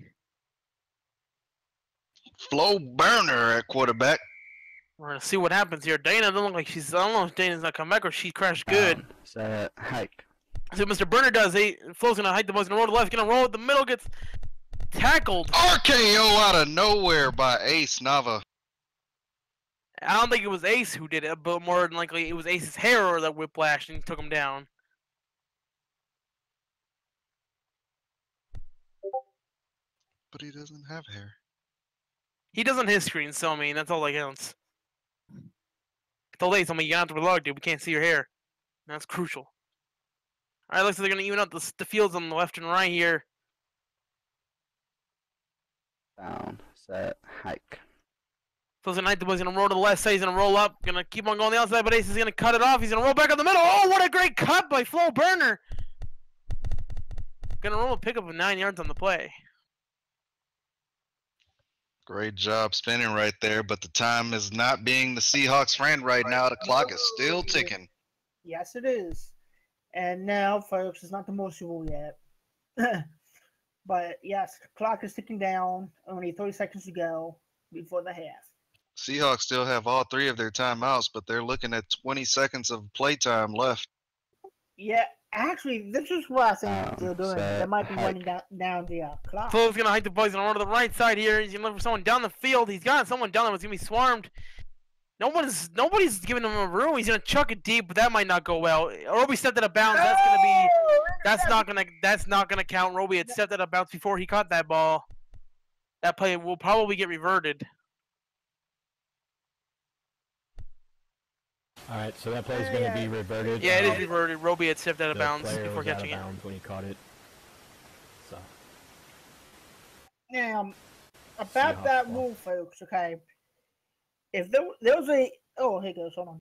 Flo Burner at quarterback. We're gonna see what happens here. Dana doesn't look like she's. I don't know if Dana's not come back or she crashed good. Set, hike. So Mr. Burner does. Flo's gonna hike the ball's gonna roll to the left, gonna roll with the middle, gets tackled. RKO out of nowhere by Ace Nava. I don't think it was Ace who did it, but more than likely it was Ace's hair or that whiplash and took him down. But he doesn't have hair. He does on his screen, so I mean that's all that counts. Told Ace, I'm like, you have to relog, dude. We can't see your hair. That's crucial. All right, looks like they're gonna even out the fields on the left and right here. Down, set, hike. Flo's gonna hike the ball. He's gonna roll to the left side. He's gonna roll up. Gonna keep on going the outside, but Ace is gonna cut it off. He's gonna roll back up the middle. Oh, what a great cut by Flo Burner. Gonna roll a pickup of 9 yards on the play. Great job spinning right there, but the time is not being the Seahawks' friend right now. The clock is still ticking. Yes, it is. And now, folks, it's not the most rule yet. But yes, the clock is ticking down. Only 30 seconds to go before the half. Seahawks still have all 3 of their timeouts, but they're looking at 20 seconds of playtime left. Yeah, actually, this is what I think they're doing. Set, They might be hike. running down the clock. Flo's gonna hike the ball. He's gonna run to the right side here. He's gonna look for someone down the field. He's got someone down there that's gonna be swarmed. Nobody's giving him a room. He's gonna chuck it deep, but that might not go well. Roby stepped out of bounds. That's not gonna count. Roby had stepped out of bounds before he caught that ball. That play will probably get reverted. All right, so that play is going to be reverted. Yeah, it is reverted. Roby had stepped out of The bounds player before was out catching of it. bounds when he caught it. So. Now, about Seahawks that ball. rule, folks, okay. If there was a... Oh, here it goes. Hold on.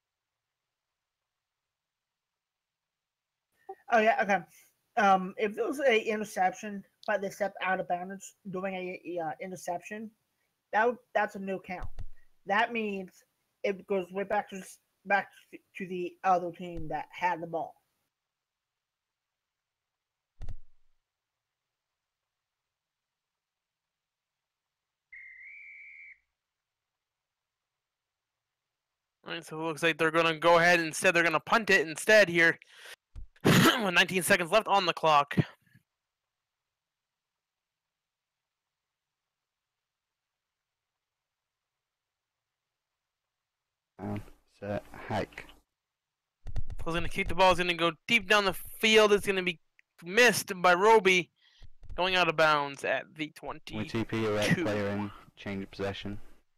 Oh, yeah, okay. If there was a interception, but they stepped out of bounds doing a interception, that's a no count. That means it goes right back to the other team that had the ball. All right, so it looks like they're gonna go ahead instead. They're gonna punt it instead here, with 19 seconds left on the clock. Down, set, hike. Flo's gonna keep the ball. It's gonna go deep down the field. It's gonna be missed by Roby, going out of bounds at the 20. We TP a red player in, change possession.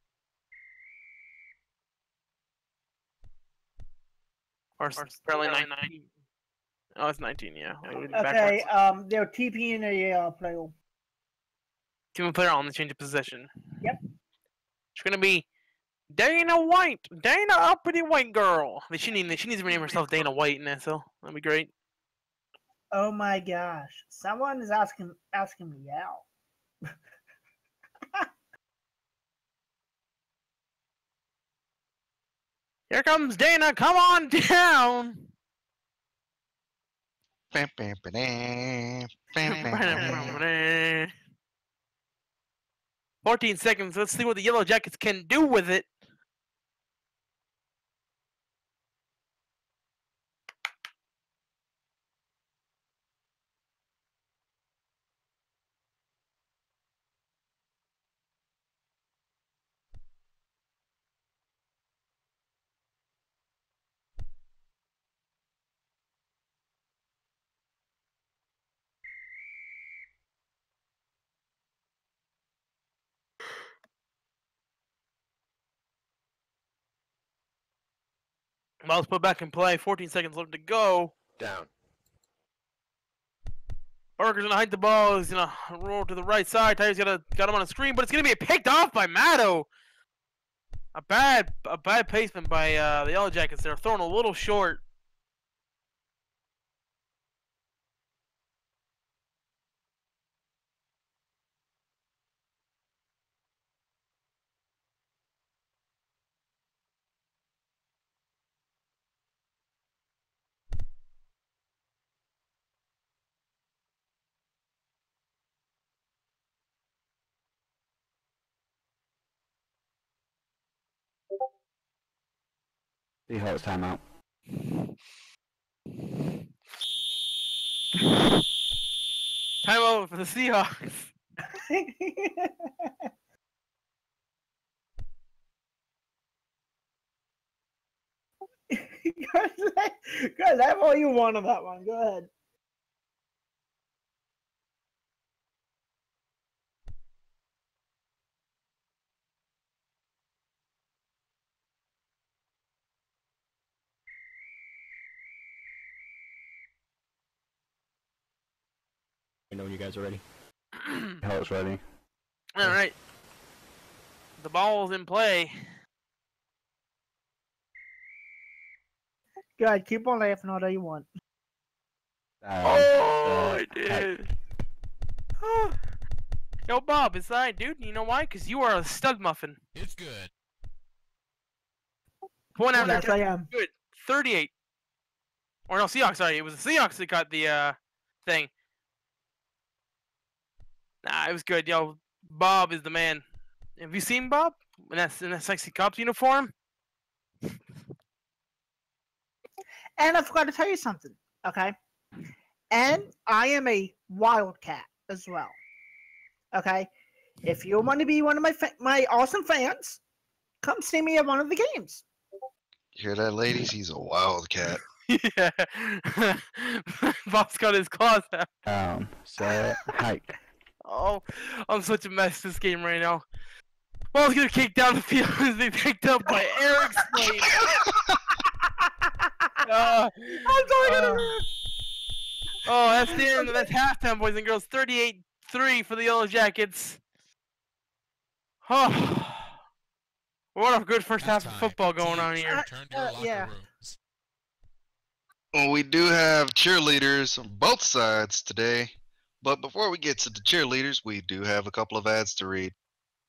Or probably 19. Oh, it's 19. Yeah. Okay. They're TPing a player. Team player on the change of possession. Yep. It's gonna be Dana White. Dana uppity white girl. She needs to rename herself Dana White in that, so that'd be great. Oh my gosh. Someone is asking me out. Here comes Dana. Come on down. 14 seconds. Let's see what the Yellow Jackets can do with it. Ball's put back in play. 14 seconds left to go. Down. Barker's gonna hide the ball. He's gonna roll to the right side. Tyler's got him on the screen, but it's gonna be picked off by Matto. A bad placement by the Yellow Jackets. They're throwing a little short. Seahawks timeout. Timeout for the Seahawks. Guys, have all you want on that one. Go ahead. I know when you guys are ready. Seahawks ready. All right. The ball's in play. Go ahead, keep on laughing all day you want. I did. Yo, Bob, it's alright, dude. You know why? Because you are a stud muffin. It's good. Point after Yes, I am. good. 38. Or no, Seahawks. Sorry, it was the Seahawks that got the thing. Nah, it was good. Yo, Bob is the man. Have you seen Bob in that sexy cops uniform? And I forgot to tell you something, okay? And I am a Wildcat as well, okay? If you want to be one of my awesome fans, come see me at one of the games. You hear that, ladies? He's a wildcat. Yeah. Bob's got his claws out. Set, hike. Oh, I'm such a mess this game right now. Ball's gonna kick down the field as they picked up by Eric Slade. I'm sorry. Oh, that's the end. That's halftime, boys and girls. 38-3 for the Yellow Jackets. Oh, what a good first half of football going on here. Return to your locker yeah. rooms. Well, we do have cheerleaders on both sides today. But before we get to the cheerleaders, we do have a couple of ads to read.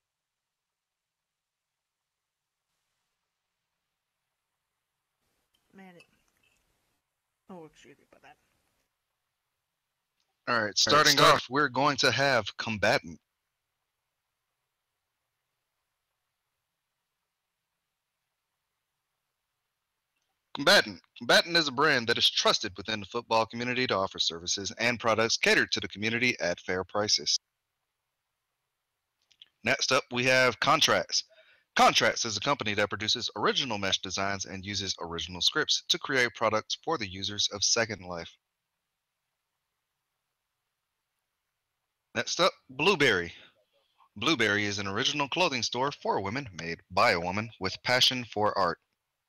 Man, oh, excuse me about that. All right, starting off, we're going to have Combatant. Combatant. Combatant is a brand that is trusted within the football community to offer services and products catered to the community at fair prices. Next up, we have Contracts. Contracts is a company that produces original mesh designs and uses original scripts to create products for the users of Second Life. Next up, Blueberry. Blueberry is an original clothing store for women made by a woman with passion for art.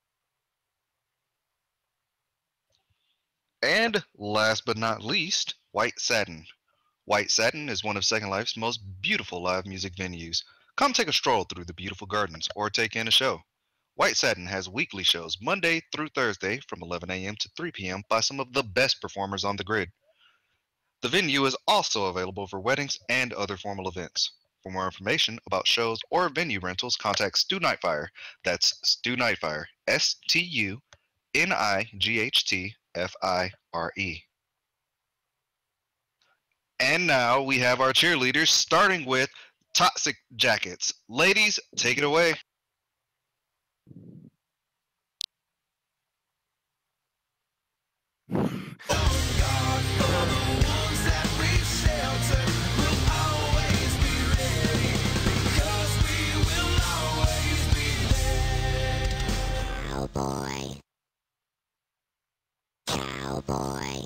And last but not least, White Satin. White Satin is one of Second Life's most beautiful live music venues. Come take a stroll through the beautiful gardens or take in a show. White Satin has weekly shows Monday through Thursday from 11 a.m. to 3 p.m. by some of the best performers on the grid. The venue is also available for weddings and other formal events. For more information about shows or venue rentals, contact Stu Nightfire. That's Stu Nightfire, STUNIGHTFIRE. And now we have our cheerleaders, starting with Toxic Jackets. Ladies, take it away. Cowboy. Cowboy.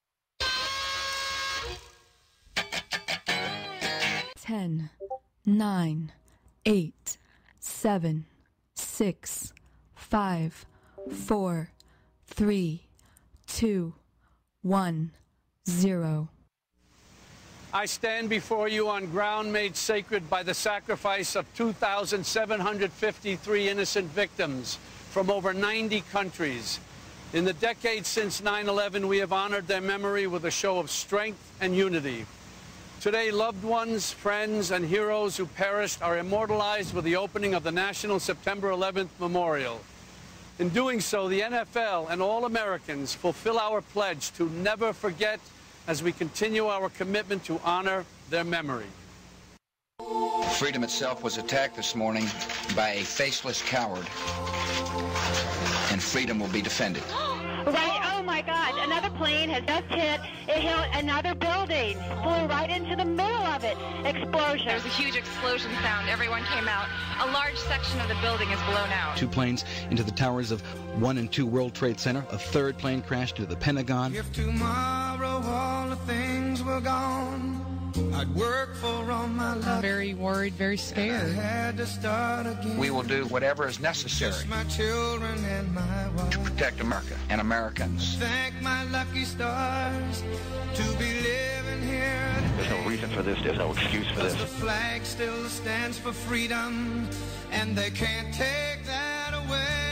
10, 9, 8, 7, 6, 5, 4, 3, 2, 1, 0. I stand before you on ground made sacred by the sacrifice of 2,753 innocent victims from over 90 countries. In the decades since 9/11, we have honored their memory with a show of strength and unity. Today, loved ones, friends, and heroes who perished are immortalized with the opening of the National September 11th Memorial. In doing so, the NFL and all Americans fulfill our pledge to never forget as we continue our commitment to honor their memory. Freedom itself was attacked this morning by a faceless coward, and freedom will be defended. Right, oh my God, another plane has just hit another building, flew right into the middle of it. Explosion. There's a huge explosion sound. Everyone came out. A large section of the building is blown out. 2 planes into the towers of 1 and 2 World Trade Center. A 3rd plane crashed into the Pentagon. If tomorrow all the things were gone, I'd work for all my life. I'm very worried, very scared. I had to start again. We will do whatever is necessary Just my children and my wife. to protect America and Americans. Thank my lucky stars to be living here. There's no reason for this. There's no excuse for this. The flag still stands for freedom, and they can't take that away.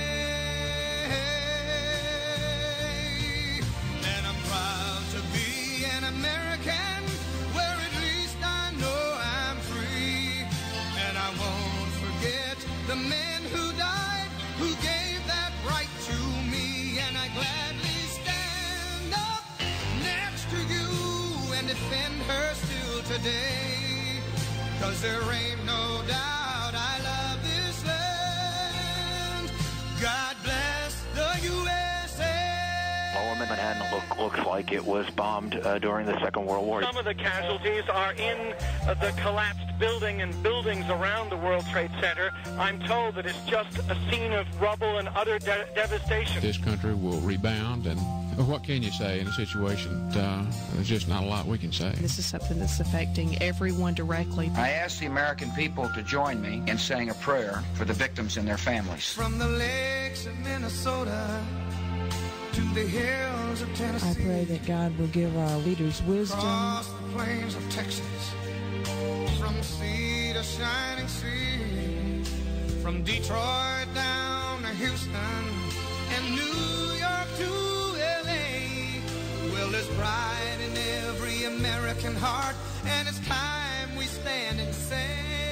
And I'm proud to be an American, where at least I know I'm free. And I won't forget the men who died, who gave that right to me. And I gladly stand up next to you and defend her still today. 'Cause there ain't no doubt I love this land. God bless the USA. Lower Manhattan looks like it was bombed during the Second World War. Some of the casualties are in the collapsed building and buildings around the World Trade Center. I'm told that it's just a scene of rubble and utter devastation. This country will rebound, and what can you say in a situation? There's just not a lot we can say. This is something that's affecting everyone directly. I ask the American people to join me in saying a prayer for the victims and their families. From the lakes of Minnesota to the hills of Tennessee. I pray that God will give our leaders wisdom. Across the plains of Texas, from sea to shining sea, from Detroit down to Houston and New York to LA. Well, there's pride in every American heart, and it's time we stand and say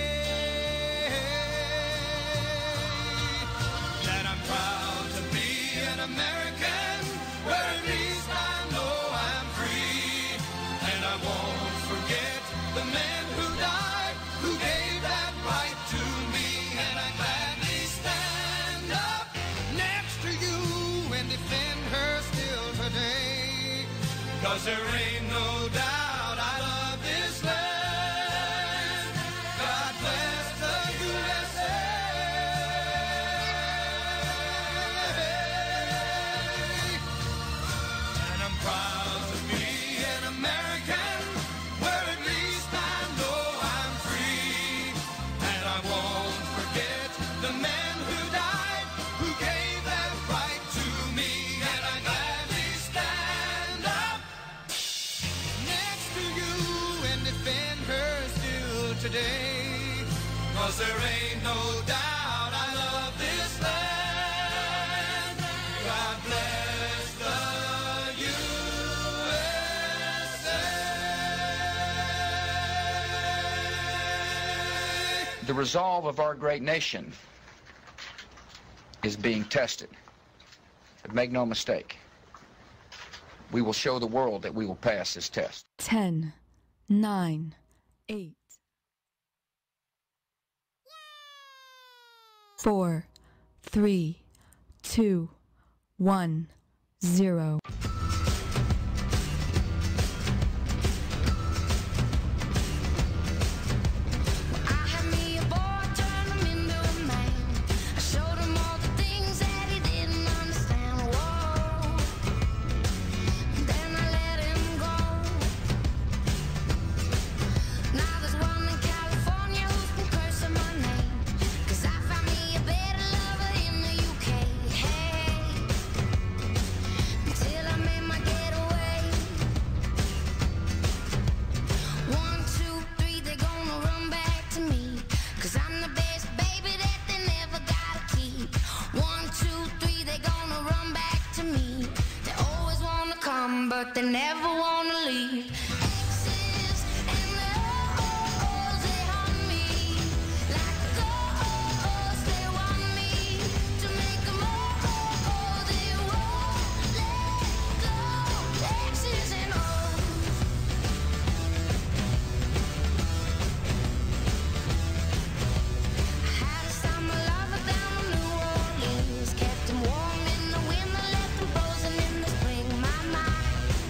that I'm proud to be an American, where at least I know I'm free. And I won't forget the men who died, who gave that right to me. And I gladly stand up next to you and defend her still today. 'Cause there ain't no doubt I love this land. God bless the USA. And I'm proud to be an American, where at least I know I'm free. And I won't forget the men who died, who gave that right to me. And I gladly stand up next the resolve of our great nation is being tested. But make no mistake, we will show the world that we will pass this test. 10, 9, 8, 4, 3, 2, 1, 0. But they never want to leave. Exes and the O's, they haunt me like ghosts. They want me to make them all. They won't let go. Exes and O's. I had a summer lover down in New Orleans, kept him warm in the winter, left him frozen in the spring. My mind.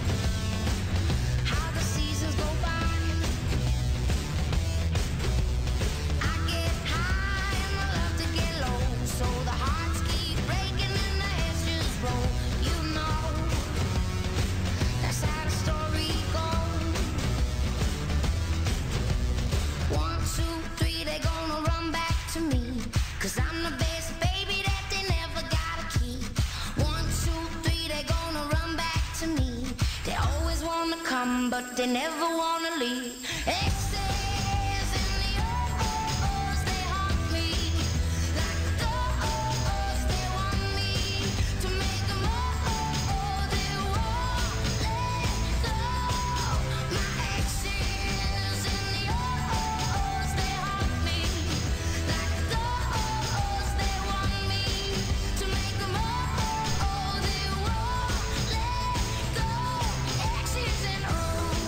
Cause I'm the best baby that they never gotta keep. 1, 2, 3, they gonna run back to me. They always wanna come, but they never wanna leave. Exes and the O's, they haunt me like ghosts. They want me to make them all. They won't let go. My exes and the O's, they haunt me like ghosts. They want me to make them all. They won't let go. Exes and O's.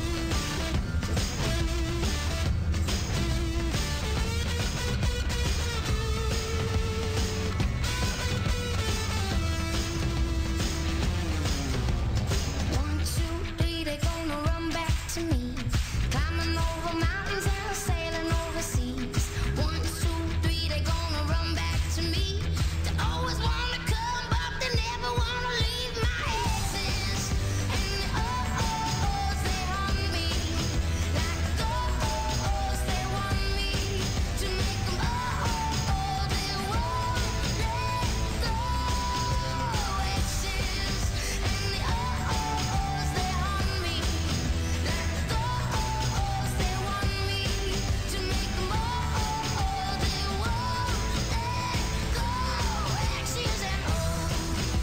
One, two, three, they gonna run back to me. Climbing over mountains and sailing overseas. 1, 2, 3, they gonna run back to me. They always wanna come, but they never wanna leave. My exes and the O's, they haunt me like ghosts. They want me to make them all. They won't let go. Exes and the O's, they haunt me like ghosts. They want me to make them all. They won't let go. Exes and O's.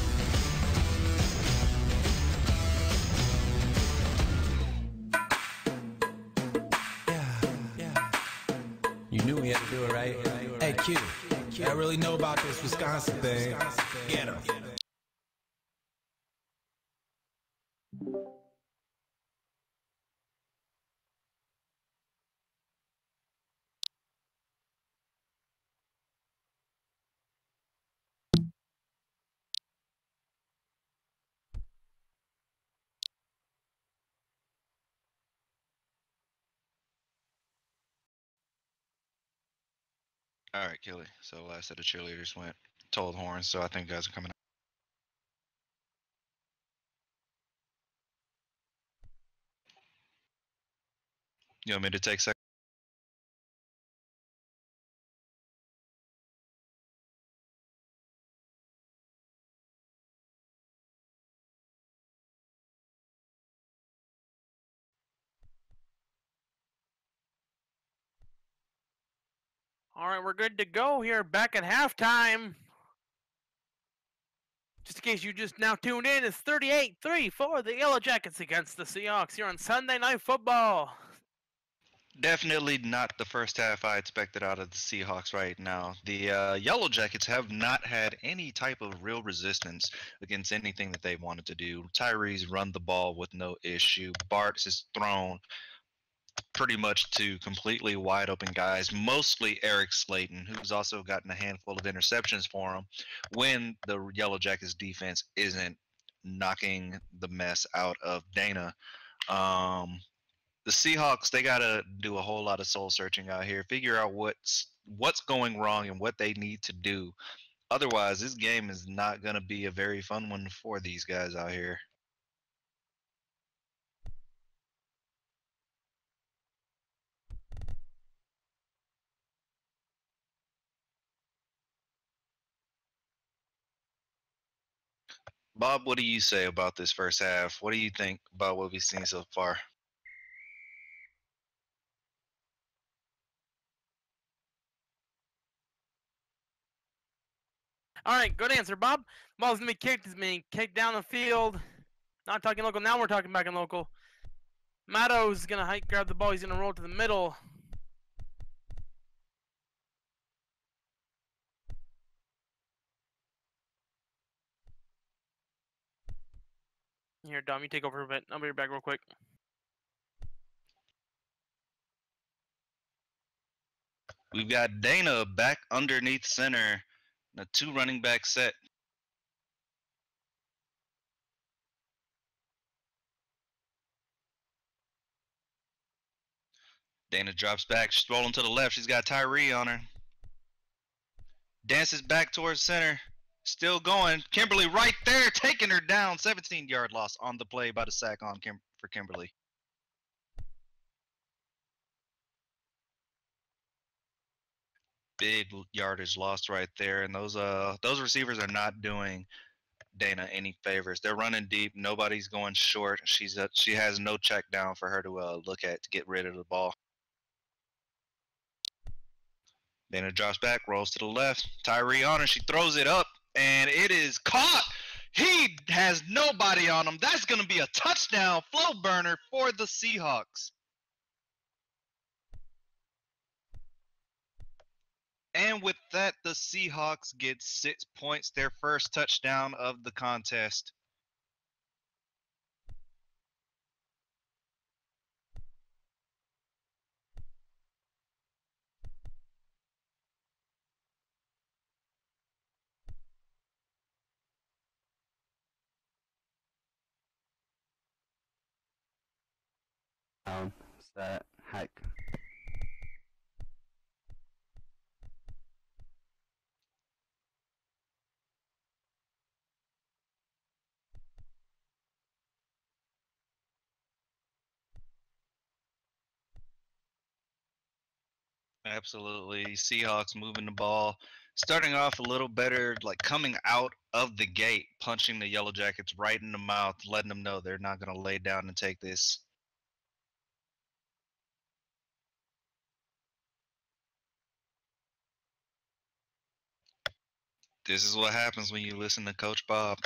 You knew we had to do it, right? Hey, Q, I really know about this Wisconsin thing. Get him. All right, Kelly. So last set of cheerleaders went told horns, so I think guys are coming out. You want me to take second? All right, we're good to go here. Back at halftime. Just in case you just now tuned in, it's 38-3 for the Yellow Jackets against the Seahawks here on Sunday Night Football. Definitely not the first half I expected out of the Seahawks right now. The Yellow Jackets have not had any type of real resistance against anything that they wanted to do. Tyree's run the ball with no issue. Bart's is thrown pretty much to completely wide open guys, mostly Eric Slayton, who's also gotten a handful of interceptions for him when the Yellow Jackets defense isn't knocking the mess out of Dana. The Seahawks, they got to do a whole lot of soul searching out here, figure out what's going wrong and what they need to do. Otherwise, this game is not going to be a very fun one for these guys out here. Bob, what do you say about this first half? What do you think about what we've seen so far? All right, good answer, Bob. Ball's gonna be kicked. It's being kicked down the field. Not talking local. Now we're talking back in local. Matto's gonna grab the ball. He's gonna roll to the middle. Here, Dom, you take over a bit. I'll be back real quick. We've got Dana back underneath center. A 2 running back set. Dana drops back. She's rolling to the left. She's got Tyree on her. Dances back towards center. Still going. Kimberly right there, taking her down. 17-yard loss on the play by the sack on for Kimberly. Big yardage lost right there, and those receivers are not doing Dana any favors. They're running deep. Nobody's going short. She has no check down for her to look at to get rid of the ball. Dana drops back, rolls to the left. Tyree on her. She throws it up, and it is caught. He has nobody on him. That's going to be a touchdown flow burner for the Seahawks. And with that, the Seahawks get 6 points, their first touchdown of the contest. Set, hike. Absolutely. Seahawks moving the ball. Starting off a little better, like coming out of the gate, punching the Yellow Jackets right in the mouth, letting them know they're not going to lay down and take this. This is what happens when you listen to Coach Bob.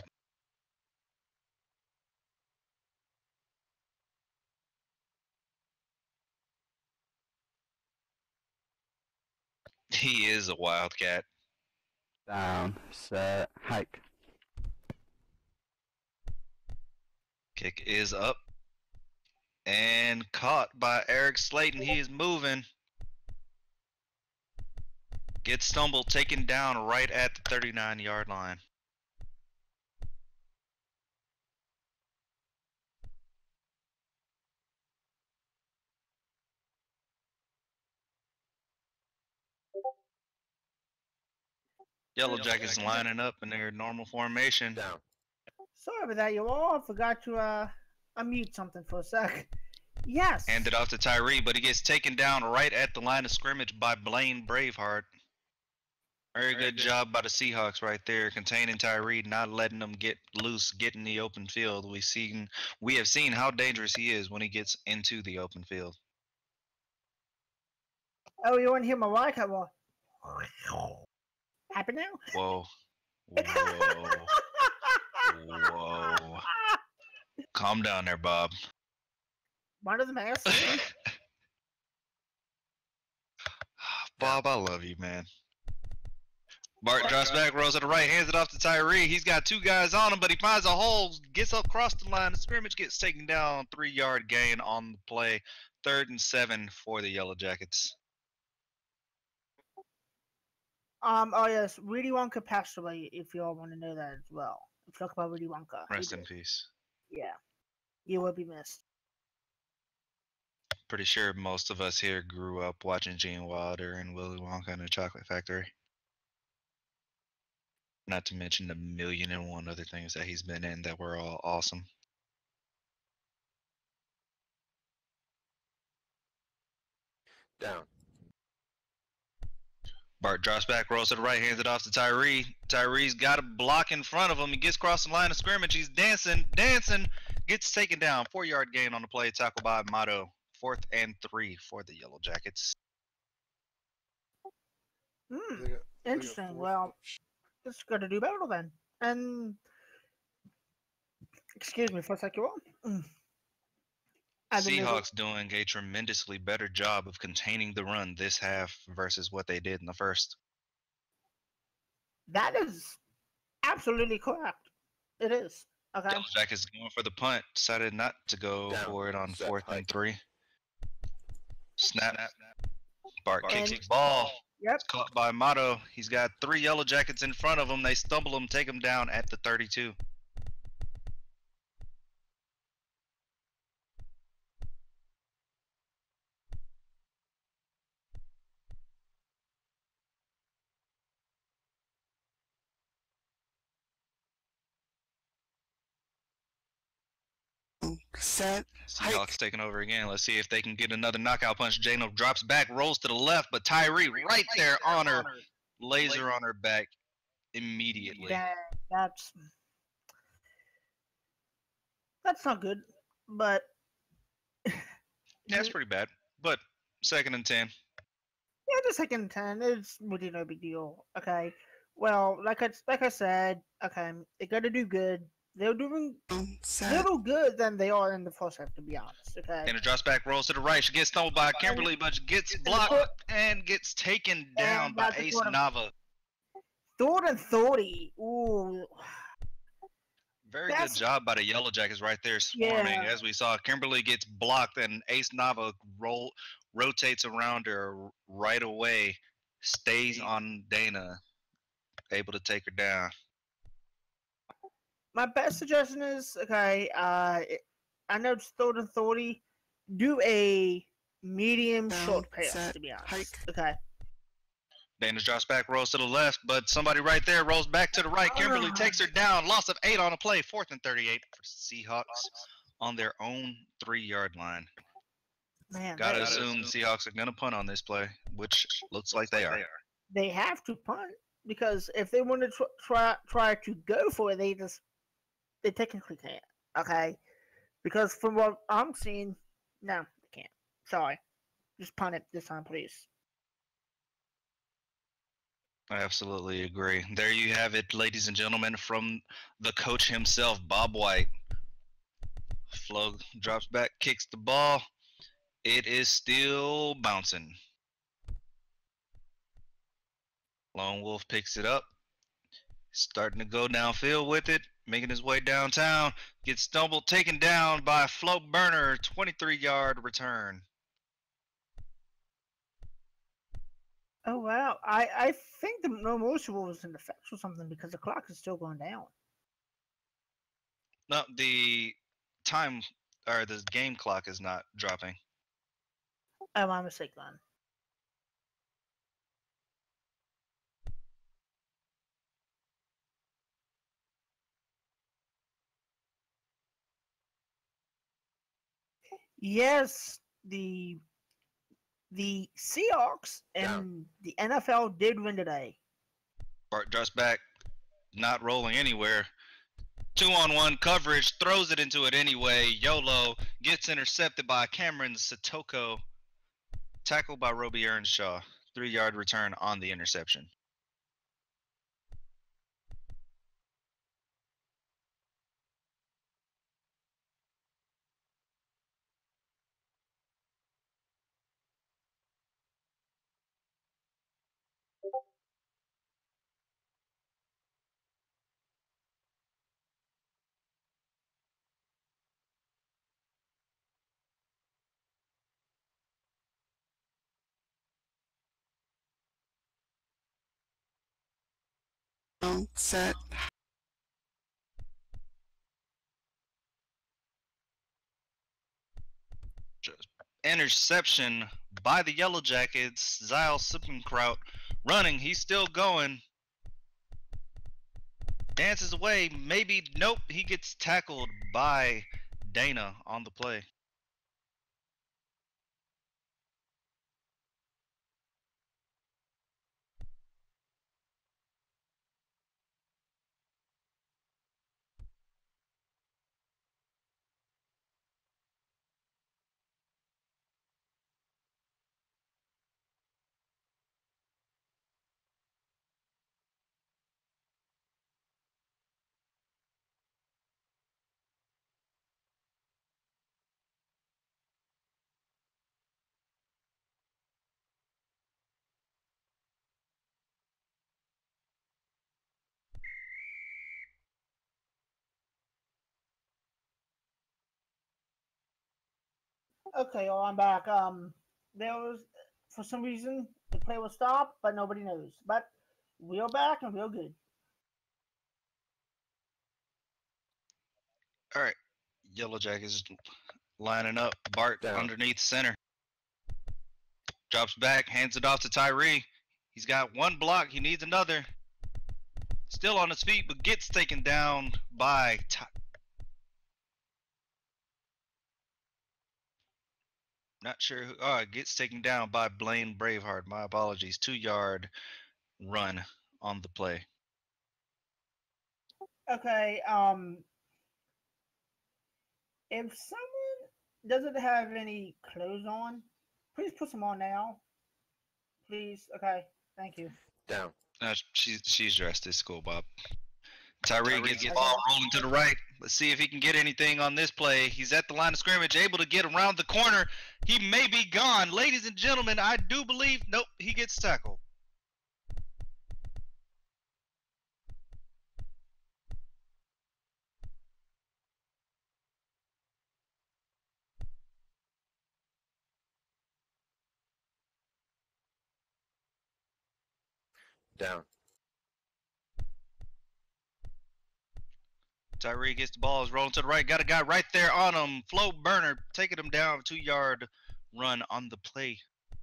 He is a wildcat. Down, set, hike. Kick is up. And caught by Eric Slayton. He is moving. Gets stumbled, taken down right at the 39-yard line. Yellow Jackets lining up in their normal formation. Down. Sorry about that, you all. I forgot to unmute something for a sec. Yes. Handed off to Tyree, but he gets taken down right at the line of scrimmage by Blaine Braveheart. Very good job by the Seahawks right there, containing Tyree, not letting them get loose, get in the open field. We have seen how dangerous he is when he gets into the open field. Oh, you want to hear my Wildcat roar? Happen now? Whoa. Whoa. Whoa. Calm down there, Bob. One of the masks. Bob, I love you, man. Bart drops back, rolls to the right, hands it off to Tyree. He's got two guys on him, but he finds a hole, gets up across the line. The scrimmage gets taken down, 3-yard gain on the play. 3rd and 7 for the Yellow Jackets. Oh yes, Willy Wonka passed away. If you all want to know that as well, let's talk about Willy Wonka. Rest in peace. Yeah, you will be missed. Pretty sure most of us here grew up watching Gene Wilder and Willy Wonka and the Chocolate Factory. Not to mention the 1,000,001 other things that he's been in that were all awesome. Down. Bart drops back, rolls to the right, hands it off to Tyree. Tyree's got a block in front of him. He gets across the line of scrimmage. He's dancing, gets taken down. 4-yard gain on the play, tackled by Motto. 4th and 3 for the Yellow Jackets. Interesting. Well, it's going to do better then. And excuse me for a second. Seahawks doing a tremendously better job of containing the run this half versus what they did in the first. That is absolutely correct. It is. Okay. Yellow Jackets going for the punt. Decided not to go for it on 4th and 3. Snap. Bart kicks the ball. Yep. It's caught by Motto. He's got 3 Yellow Jackets in front of him. They stumble him, take him down at the 32. Set. Seahawks taking over again. Let's see if they can get another knockout punch. Jano drops back, rolls to the left, but Tyree right there on her, laser on her back immediately. That's not good, but yeah, it's pretty bad. But 2nd and 10. Yeah, the 2nd and 10 is really no big deal. Okay. Well, like I said, okay, they got to do good. They're doing little good than they are in the first half, to be honest. Okay. And it drops back, rolls to the right. She gets stumbled by Kimberly, but gets blocked and gets taken down by Ace Nava. 3rd and 30. Ooh. Very good job by the Yellow Jackets right there swarming. As we saw, Kimberly gets blocked and Ace Nava rotates around her right away, stays on Dana, able to take her down. My best suggestion is, okay, I know it's 3rd and 30. Do a medium short pass, to be honest. Okay. Dana drops back, rolls to the left, but somebody right there rolls back to the right. Kimberly takes her down. Loss of 8 on a play. 4th and 38 for Seahawks on their own 3-yard line. Man, Gotta assume the Seahawks are gonna punt on this play, which looks like they are. They have to punt because if they want to try to go for it, they technically can't. Okay, because from what I'm seeing, no, they can't. Sorry, just punt it this time, please. I absolutely agree. There you have it, ladies and gentlemen, from the coach himself, Bob White. Flo drops back, kicks the ball. It is still bouncing. Lone Wolf picks it up. Starting to go downfield with it, making his way downtown. Gets stumbled, taken down by Flo Burner. 23-yard return. Oh wow! I think the no motion rule was in effect or something because the clock is still going down. No, the time or the game clock is not dropping. Oh, my mistake then. Yes, the Seahawks and the NFL did win today. Bart drops back, not rolling anywhere. 2-on-1 coverage, throws it into it anyway. YOLO gets intercepted by Cameron Satoko. Tackled by Roby Earnshaw. 3-yard return on the interception. Set. Interception by the Yellow Jackets. Zyle Sippenkraut running. He's still going. Dances away. Maybe. Nope. He gets tackled by Dana on the play. Okay, well, I'm back. There was, for some reason, the play was stopped, but nobody knows. But we're back and we're good. All right. Yellow Jackets lining up. Bart underneath center. Drops back, hands it off to Tyree. He's got one block. He needs another. Still on his feet, but gets taken down by not sure who. Oh, it gets taken down by Blaine Braveheart. My apologies. 2-yard run on the play. Okay, if someone doesn't have any clothes on, please put some on now. Please. Okay, thank you. Down. She's dressed as school, Bob. Tyree gets the ball rolling to the right. Let's see if he can get anything on this play. He's at the line of scrimmage, able to get around the corner. He may be gone. Ladies and gentlemen, I do believe, nope, he gets tackled. Down. Tyree gets the ball, is rolling to the right. Got a guy right there on him. Flo Burner taking him down. 2-yard run on the play.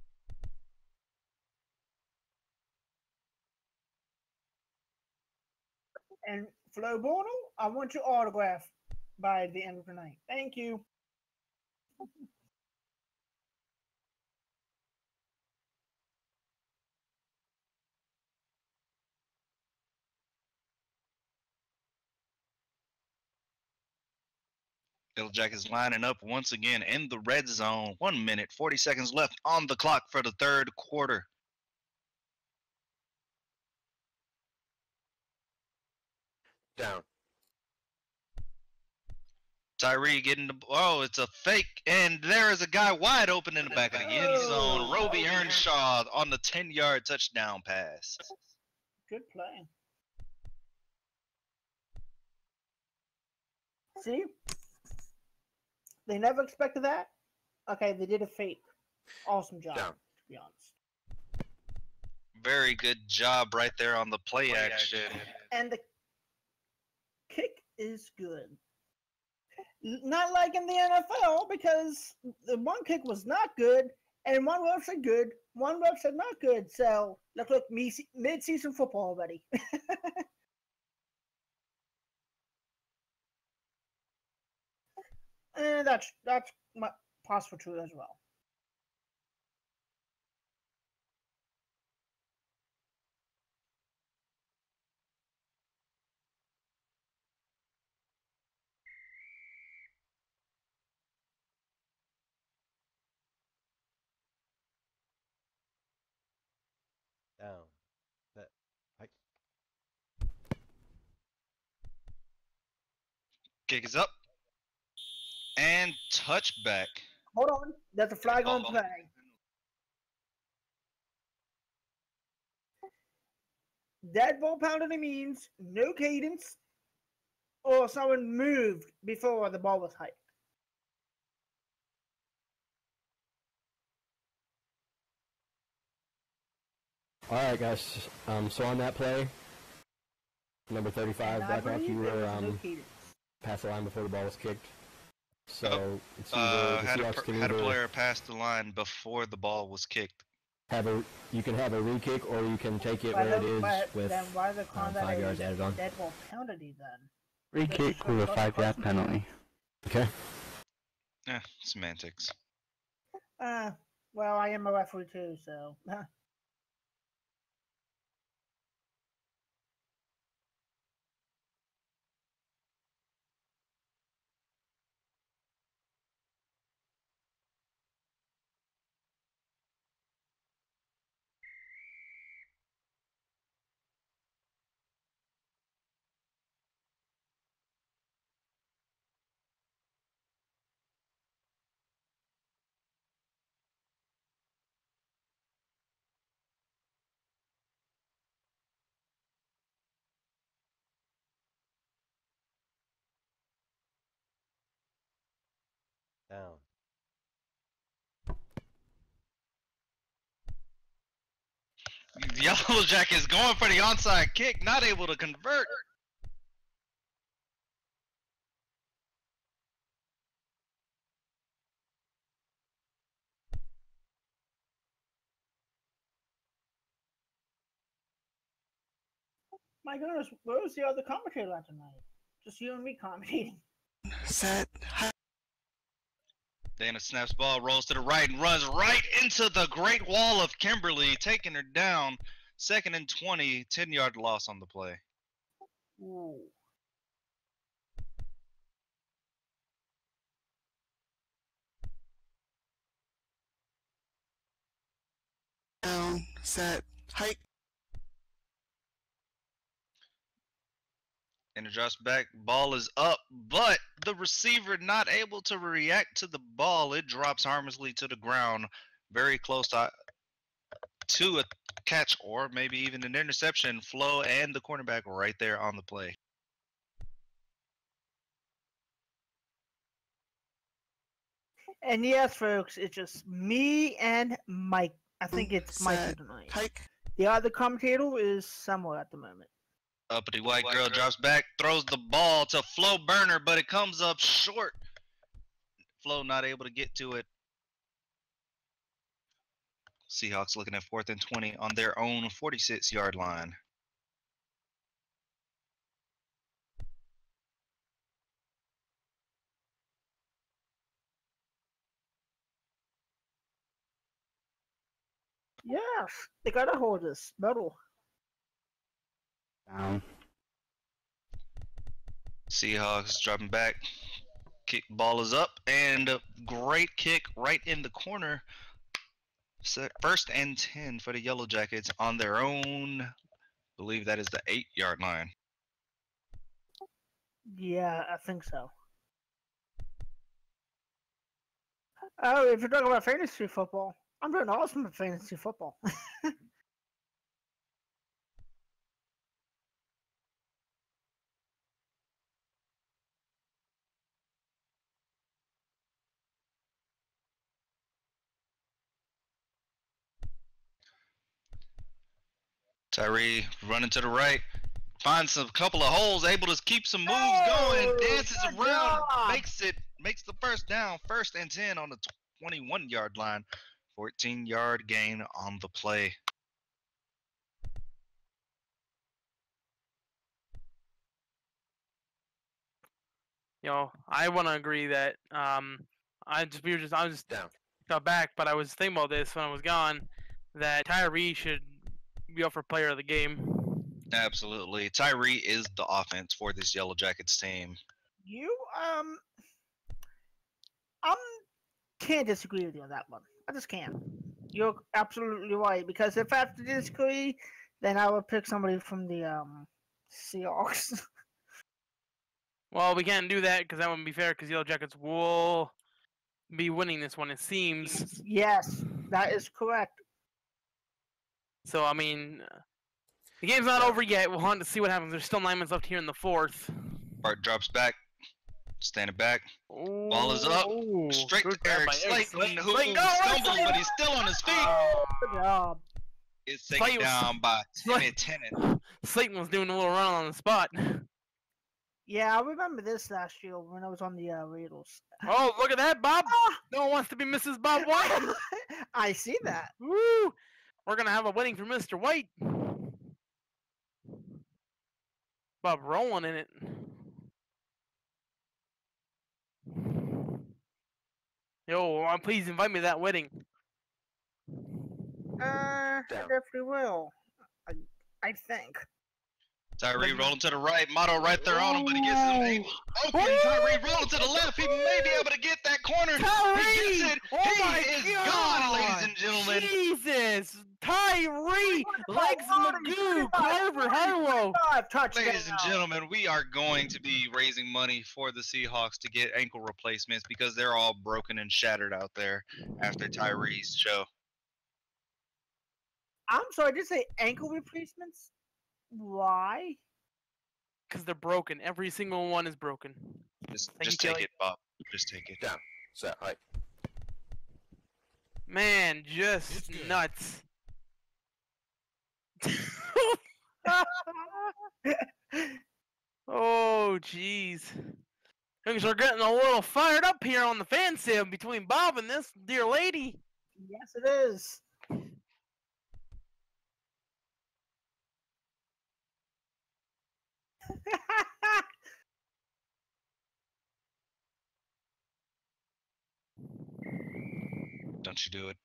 And Flo Bono, I want your autograph by the end of the night. Thank you. Yellow Jackets lining up once again in the red zone. 1 minute, 40 seconds left on the clock for the third quarter. Down. Tyree getting the it's a fake, and there is a guy wide open in the back of the end zone. Roby Earnshaw on the 10-yard touchdown pass. Good play. See? They never expected that? Okay, they did a fake. Awesome job, to be honest. Very good job right there on the play action. And the kick is good. Not like in the NFL, because the one kick was not good, and one ref said good, one ref said not good. So, look, mid-season football already. And that's possible true as well. Down. Set. Hike. Kick is up. And touchback. Hold on. There's a flag on play. Dead ball penalty means no cadence or someone moved before the ball was hiked. All right, guys. So on that play, Number 35, And I Blackhawk, believe you it were was no cadence. past the line before the ball was kicked. So it's either the had Seahawks can a either player pass the line before the ball was kicked. you can have a re-kick, or you can take it where it is with Then why the 5 yards added on. dead ball penalty then? Free kick with a 5-yard penalty. Okay. Yeah, semantics. Well, I am a referee too, so. Down. Yellow Jackets going for the onside kick, not able to convert. My goodness, where was the other commentator at tonight? Just you and me commentating. Set. Dana snaps ball, rolls to the right, and runs right into the Great Wall of Kimberly, taking her down. 2nd and 20, 10-yard loss on the play. Ooh. Down, set, hike. And it drops back, ball is up, but the receiver not able to react to the ball. It drops harmlessly to the ground, very close to a catch or maybe even an interception. Flo and the cornerback were right there on the play. And yes, folks, it's just me and Mike. I think it's Mike tonight. Hike. The other commentator is somewhere at the moment. Uppity white girl drops back, throws the ball to Flo Burner, but it comes up short. Flo not able to get to it. Seahawks looking at 4th and 20 on their own 46-yard line. Yes, they gotta hold this medal. Down. Seahawks dropping back. Kick ball is up, and a great kick right in the corner. 1st and 10 for the Yellow Jackets on their own. I believe that is the 8-yard line. Yeah, I think so. Oh, if you're talking about fantasy football, I'm doing awesome at fantasy football. Tyree running to the right, finds a couple of holes, able to keep some moves going, dances around, makes the first down. 1st and 10 on the 21-yard line. 14-yard gain on the play. I want to agree that I was just down. Got back, but I was thinking about this when I was gone, that Tyree should be up for player of the game. Absolutely. Tyree is the offense for this Yellow Jackets team. You can't disagree with you on that one. I just can't. You're absolutely right, because if I have to disagree, then I would pick somebody from the Seahawks. Well, we can't do that because that wouldn't be fair, because Yellow Jackets will be winning this one, it seems. Yes, that is correct. So, I mean, the game's not over yet. We'll want to see what happens. There's still 9 minutes left here in the 4th. Bart drops back, standing back. Ball is up, straight to Eric Slayton, who stumbles, but he's still on his feet. Good job. gets taken down by Timmy Tennant. Slayton was doing a little run on the spot. Yeah, I remember this last year when I was on the Raiders. Oh, look at that, Bob! No one wants to be Mrs. Bob White. I see that. Woo! We're gonna have a wedding for Mr. White. Bob rolling in it. Yo, please invite me to that wedding. I definitely will. I think. Tyree rolling to the right, Motto right there on him, but he gets him angle open. Tyree rolling to the left, he may be able to get that corner. Tyree! He gets it. Oh He is gone, ladies and gentlemen. Jesus! Tyree! Legs Magoo! Carver Harlow! Ladies and gentlemen, we are going to be raising money for the Seahawks to get ankle replacements because they're all broken and shattered out there after Tyree's show. I'm sorry, did you say ankle replacements? Why? Because they're broken. Every single one is broken. Just take it, Bob. Just take it. Down. Set. Height. Man, just nuts. Oh, jeez. Things are getting a little fired up here on the fan sim between Bob and this dear lady. Yes, it is. Don't you do it.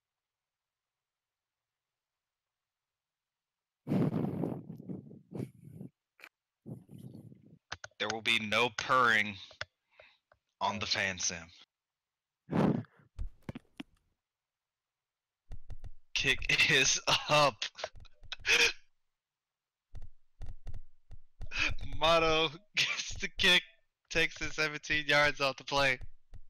There will be no purring on the fan sim. Kick is up. Motto gets the kick, takes it 17 yards off the play.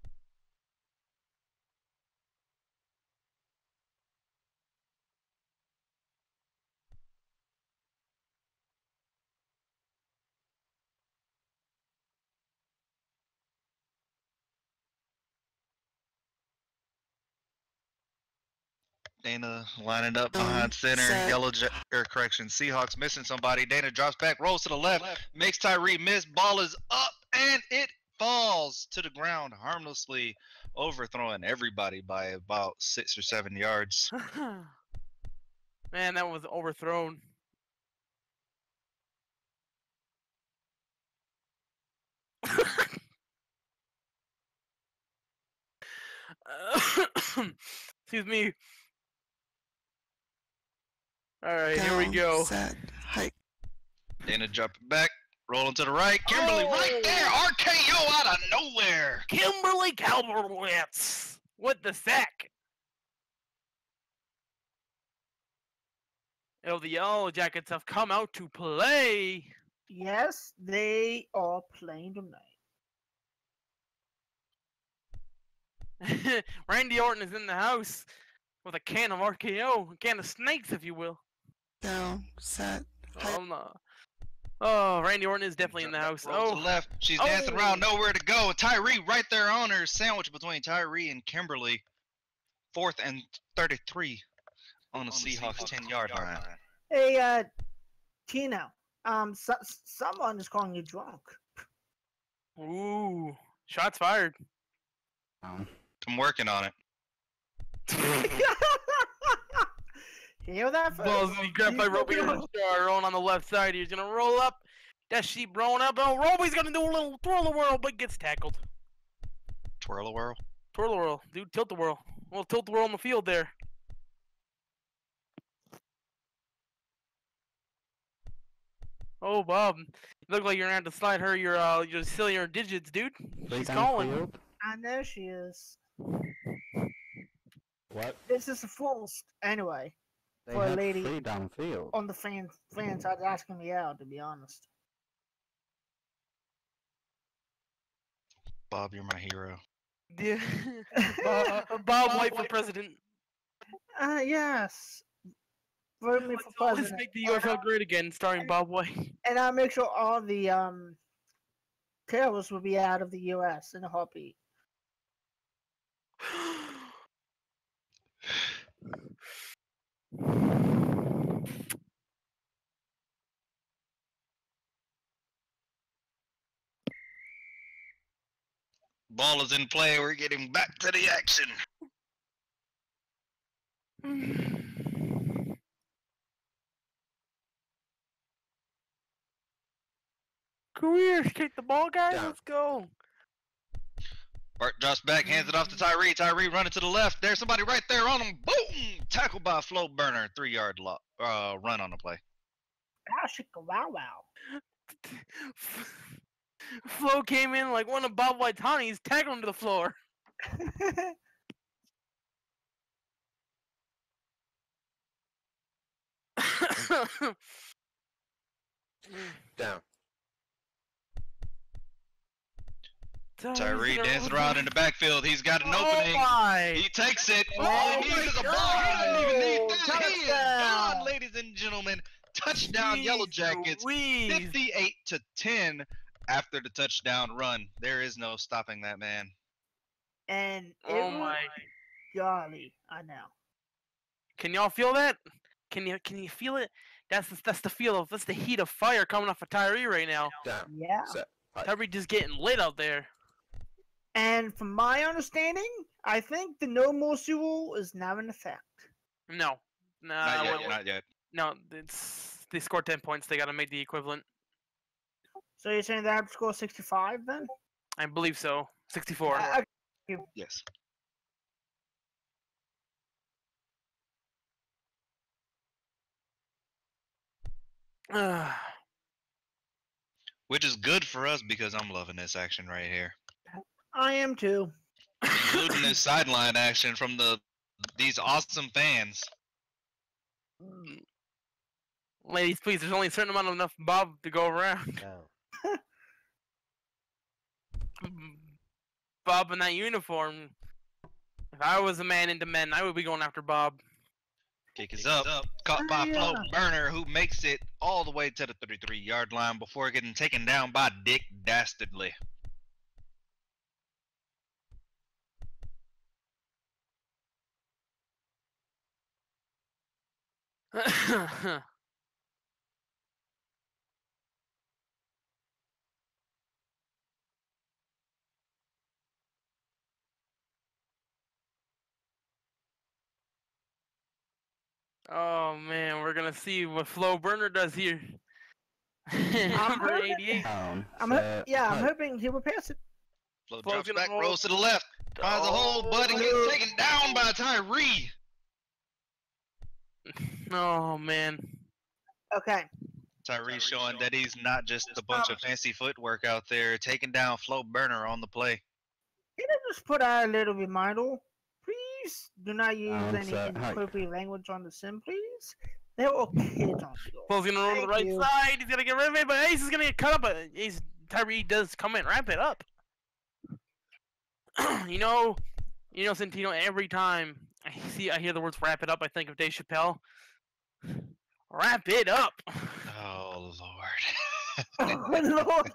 Dana lining up behind center. Seahawks missing somebody. Dana drops back, rolls to the left, makes Tyree miss. Ball is up, and it falls to the ground harmlessly, overthrowing everybody by about 6 or 7 yards. Man, that was overthrown. Excuse me. All right, here we go. Set. Height. Dana dropping back, rolling to the right. Kimberly right there, RKO out of nowhere. Kimberly Calverwitz with the sack. Oh, the Yellow Jackets have come out to play. Yes, they are playing tonight. Randy Orton is in the house with a can of RKO, a can of snakes, if you will. Down. Set. Oh, no. Oh, Randy Orton is definitely in the house. To the left, she's dancing around, nowhere to go. Tyree right there on her, sandwich between Tyree and Kimberly. 4th and 33 on the Seahawks 10-yard line. Hey, Tino. Someone is calling you drunk. Ooh, shots fired. I'm working on it. Hear that? Balls and he grabbed by Roby rolling on the left side. He's gonna roll up. That sheep rolling up. Oh, Roby's gonna do a little twirl-a-whirl, but gets tackled. Twirl-a-whirl? Twirl-a-whirl. Dude, tilt-a-whirl. Well, tilt-a-whirl on the field there. Oh, Bob. You look like you're gonna have to slide her your sillier digits, dude. She's calling. I know she is. What? This is a false anyway. They for a had lady three downfield. on the fan side asking me out, to be honest. Bob, you're my hero. Yeah. Bob White for president. Yes. Vote me for president. Let's make the UFL great again, starring Bob White. And I'll make sure all the terrorists will be out of the U.S. in a heartbeat. Ball is in play. We're getting back to the action. Careers, take the ball, guys. Let's go. Bart drops back, hands it off to Tyree. Tyree running to the left. There's somebody right there on him. Boom! Tackled by Flo Burner. 3-yard run on the play. Wow, wow. Flo came in like one of Bob Waitani's, tackled him to the floor. Down. Tyree dancing around in the backfield. He's got an opening. My. He takes it. Oh All he needs is a ball. He doesn't even need that. Touchdown. He is gone, ladies and gentlemen. Touchdown, Yellow Jackets. 58-10 after the touchdown run. There is no stopping that man. And Oh my. golly, I know. Can y'all feel that? Can you feel it? That's the feel of that's the heat of fire coming off of Tyree right now. Down. Yeah. Set. Tyree just getting lit out there. And from my understanding, I think the no mercy rule is now in effect. No. Not yet. No, they scored 10 points. They got to make the equivalent. So you're saying they have to score 65 then? I believe so. 64. Yes. Which is good for us because I'm loving this action right here. I am too. Including this sideline action from these awesome fans. Ladies, please, there's only a certain amount of enough Bob to go around. Down. Bob in that uniform. If I was a man into men, I would be going after Bob. Kick is up. Caught by Flo Burner, who makes it all the way to the 33-yard line before getting taken down by Dick Dastardly. Oh man, we're gonna see what Flo Burner does here. Number 88. I'm hoping he will pass it. Flo drops back, rolls to the left, finds a hole, but he gets taken down by Tyree. Oh man. Okay. Tyree showing that he's not just a bunch of fancy footwork out there, taking down Flo Burner on the play. Can I just put out a little reminder? Please do not use any inappropriate language on the sim, please. There are kids on the field. Flo's gonna roll to the right side. He's gonna get rid of it, but Ace is gonna get cut up. But Tyree does come in, wrap it up. you know, Santino. Every time I hear the words "wrap it up," I think of Dave Chappelle. Wrap it up. Oh Lord. Oh Lord.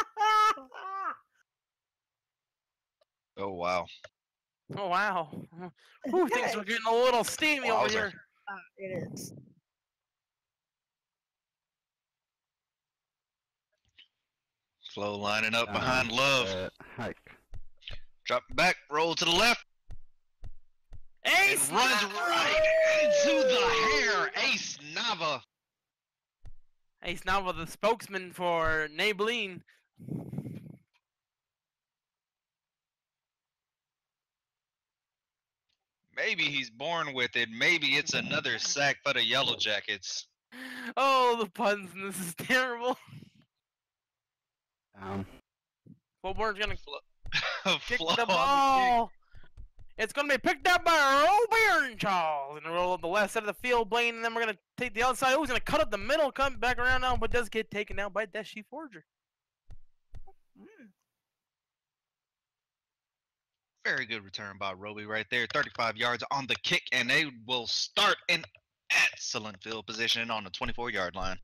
Oh wow. Oh wow. Ooh, things are getting a little steamy over here. It is. Flo lining up behind Love. Drop back, roll to the left. Ace runs right into the hair. Ace Nava. Ace Nava, the spokesman for Maybelline. Maybe he's born with it. Maybe it's another sack for the Yellow Jackets. Oh, the puns in this is terrible. Fulborn's gonna kick the ball. It's gonna be picked up by Robert Charles. And roll on the left side of the field, Blaine, and then we're gonna take the outside. Oh, he's gonna cut up the middle, come back around now, but does get taken down by Deshi Forger. Very good return by Roby right there. 35 yards on the kick, and they will start in excellent field position on the 24-yard line.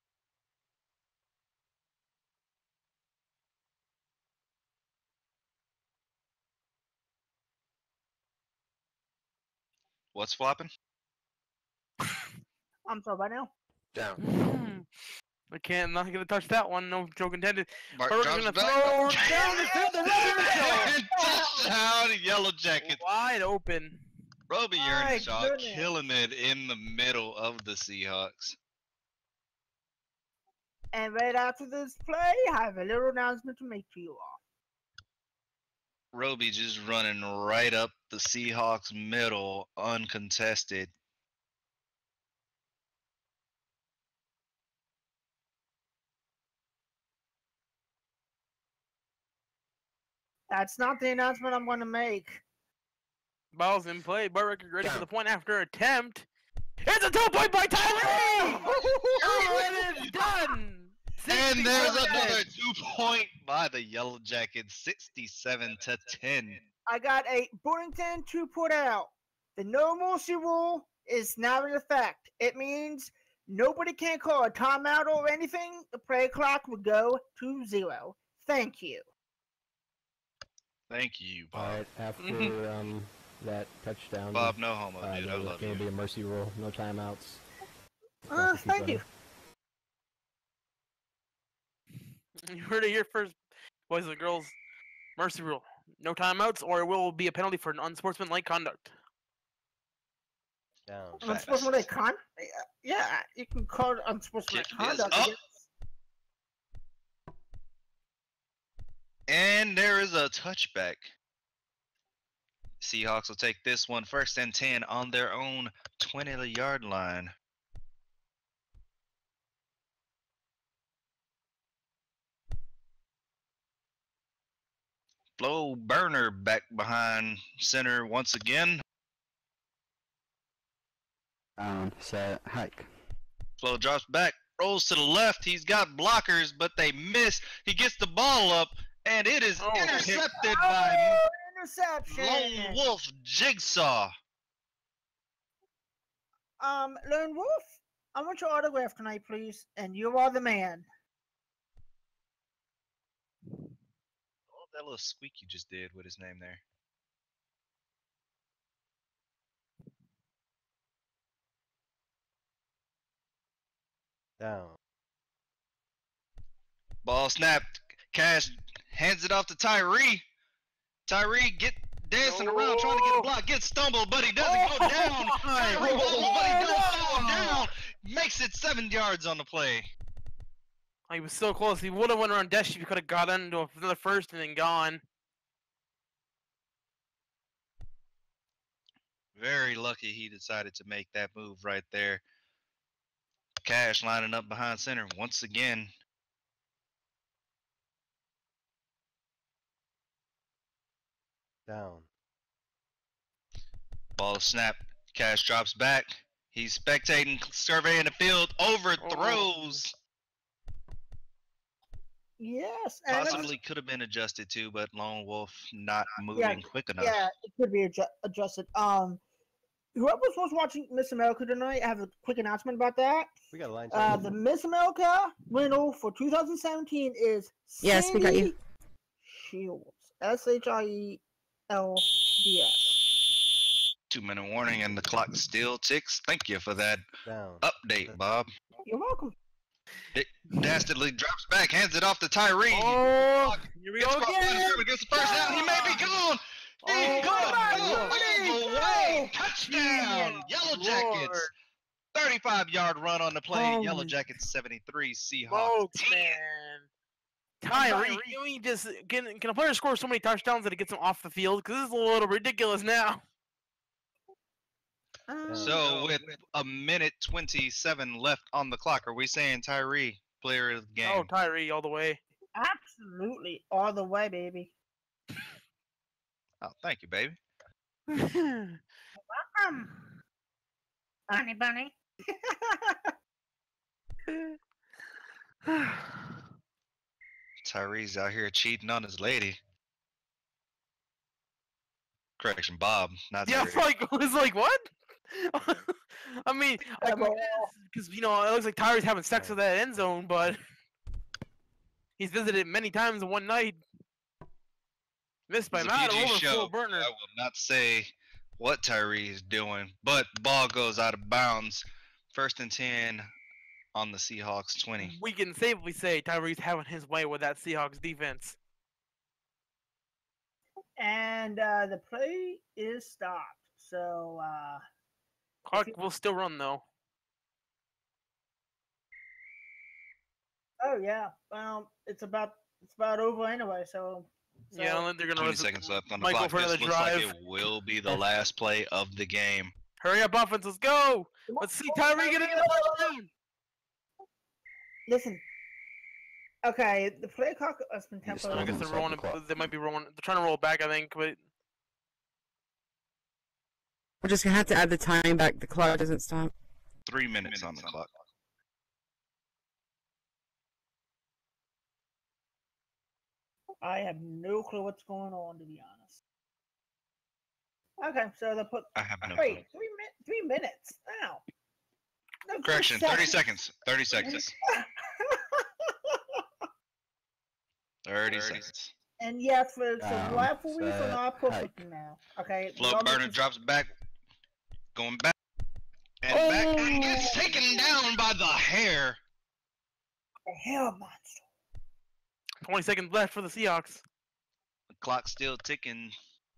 What's flopping? I'm sorry, right now? Down. I'm not gonna touch that one. No joke intended. Bart We're drops gonna back. throw down the field. Yellow Jackets. Wide open. Roby My Earnshaw goodness. killing it in the middle of the Seahawks. And right after this play, I have a little announcement to make to you all. Roby just running right up the Seahawks middle, uncontested. That's not the announcement I'm going to make. Ball's in play. Burke ready for the point after attempt. It's a 2-point by Tyree! And it's done! And there's another 2-point by the Yellow Jackets, 67-10. I got a Boynton to put out. The no mercy rule is now in effect. It means nobody can call a timeout or anything. The play clock will go to 0. Thank you. Thank you, Bob. All right, after that touchdown, Bob, no homo, dude. I love Going you. to be a mercy rule, no timeouts. Thank you. You heard it here first, boys and girls. Mercy rule. No timeouts, or it will be a penalty for unsportsmanlike conduct. Down. Unsportsmanlike conduct? Yeah, you can call it unsportsmanlike conduct. Up. And there is a touchback. Seahawks will take this one 1st and 10 on their own 20-yard line. Flo Burner back behind center once again. Set, hike. Flo drops back, rolls to the left. He's got blockers, but they miss. He gets the ball up, and it is intercepted by interception. Lone Wolf Jigsaw. Lone Wolf, I want your autograph tonight, please. And you are the man. Oh, that little squeak you just did with his name there. Down. Ball snapped. Cash hands it off to Tyree. Tyree get dancing around trying to get a block. Gets stumbled, but he doesn't go down. Tyree fumbles, but he doesn't fall down. Makes it 7 yards on the play. He was so close. He would have went around Desh if he could have got into another first and then gone. Very lucky he decided to make that move right there. Cash lining up behind center once again. Down. Ball snapped. Cash drops back. He's spectating, surveying the field, overthrows. Yes. Possibly could have been adjusted too, but Lone Wolf not moving quick enough. Yeah, it could be adjusted. Whoever was watching Miss America tonight, I have a quick announcement about that. We got a line. The Miss America winner for 2017 is Yes, we got you. Shields. SHIELDS. 2-minute warning, and the clock still ticks. Thank you for that Down. update, Bob. You're welcome. It dastardly drops back, hands it off to Tyree. Oh, here we go again. Gets the first down. He may be gone. He's gone. Away. Touchdown. Yellow Jackets. 35-yard run on the play. Yellow Jackets 73. Seahawks. Man. Tyree, can a player score so many touchdowns that it gets him off the field? Because this is a little ridiculous now. So with a minute 27 left on the clock, are we saying Tyree player of the game? Oh, Tyree all the way. Absolutely, all the way, baby. Oh, thank you, baby. Welcome, Honey Bunny. Tyree's out here cheating on his lady. Correction, Bob, not Yeah, Tyree. it's like what? I mean, because it looks like Tyree's having sex with that end zone, but he's visited many times in one night. Missed by It's a Matt PG over show. Full Burner. I will not say what Tyree is doing, but the ball goes out of bounds. 1st and 10 on the Seahawks 20. We can safely say Tyree's having his way with that Seahawks defense. And the play is stopped. So Clock will still run though. oh yeah, well it's about over anyway. So Yeah, I don't think they're gonna 20 seconds left on the Michael clock. for another This looks drive. like it will be the last play of the game. Hurry up, offense! Let's go. Let's see Tyree get another touchdown. listen. Okay, the play clock has been I temporarily. guess they're rolling. They might be rolling. They're trying to roll back, I think, but We're just gonna have to add the time back. The clock doesn't stop. 3 minutes on the clock. I have no clue what's going on, to be honest. Okay, so they put. I have no Wait, clue. 3 minutes now. No, Correction, 30 seconds. 30 seconds. 30 seconds. And yes, folks, the referees are not perfect now. Okay. Float burner drops back. Going back. And back. And gets taken down by the hair. The hair monster. 20 seconds left for the Seahawks. The clock's still ticking.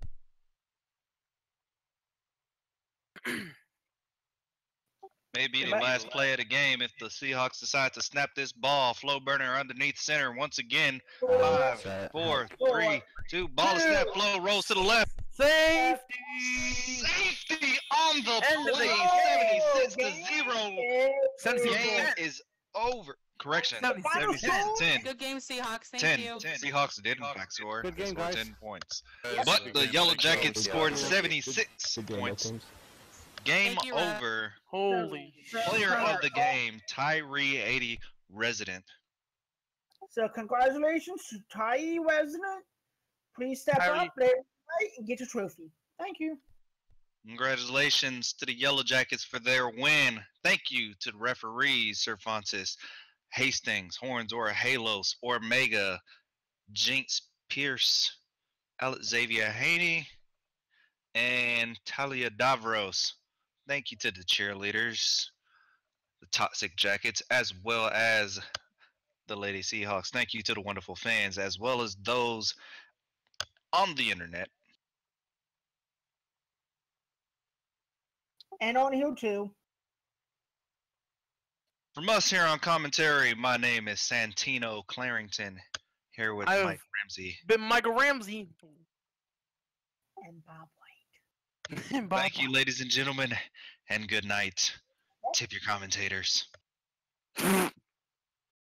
Maybe the last play of the game if the Seahawks decide to snap this ball. Flow burner underneath center once again. 5, 4, 3, 2. Ball is snapped. Flow rolls to the left. Safety! Safety on the play. 76-0. Game is over. Correction. 76-10. Good game, Seahawks. Thank 10. you. Seahawks did in fact score. Good game, They scored guys. 10 points. But the Yellow Jackets scored 76 points. Game Thank you, over. Holy Player of the game, Tyree 80 resident. So congratulations to Tyree resident. Please step up there tonight and get your trophy. Thank you. Congratulations to the Yellow Jackets for their win. Thank you to the referees, Cervantes, Hastings, Horns, or Halos, Omega, Jinx Pierce, Xavier Haney, and Talia Davros. Thank you to the cheerleaders, the Toxic Jackets, as well as the Lady Seahawks. Thank you to the wonderful fans, as well as those on the internet. And on YouTube. From us here on commentary, my name is Santino Clarington, here with Mike Ramsey. Been Michael Ramsey. And Bob Thank you, ladies and gentlemen, and good night. Tip your commentators.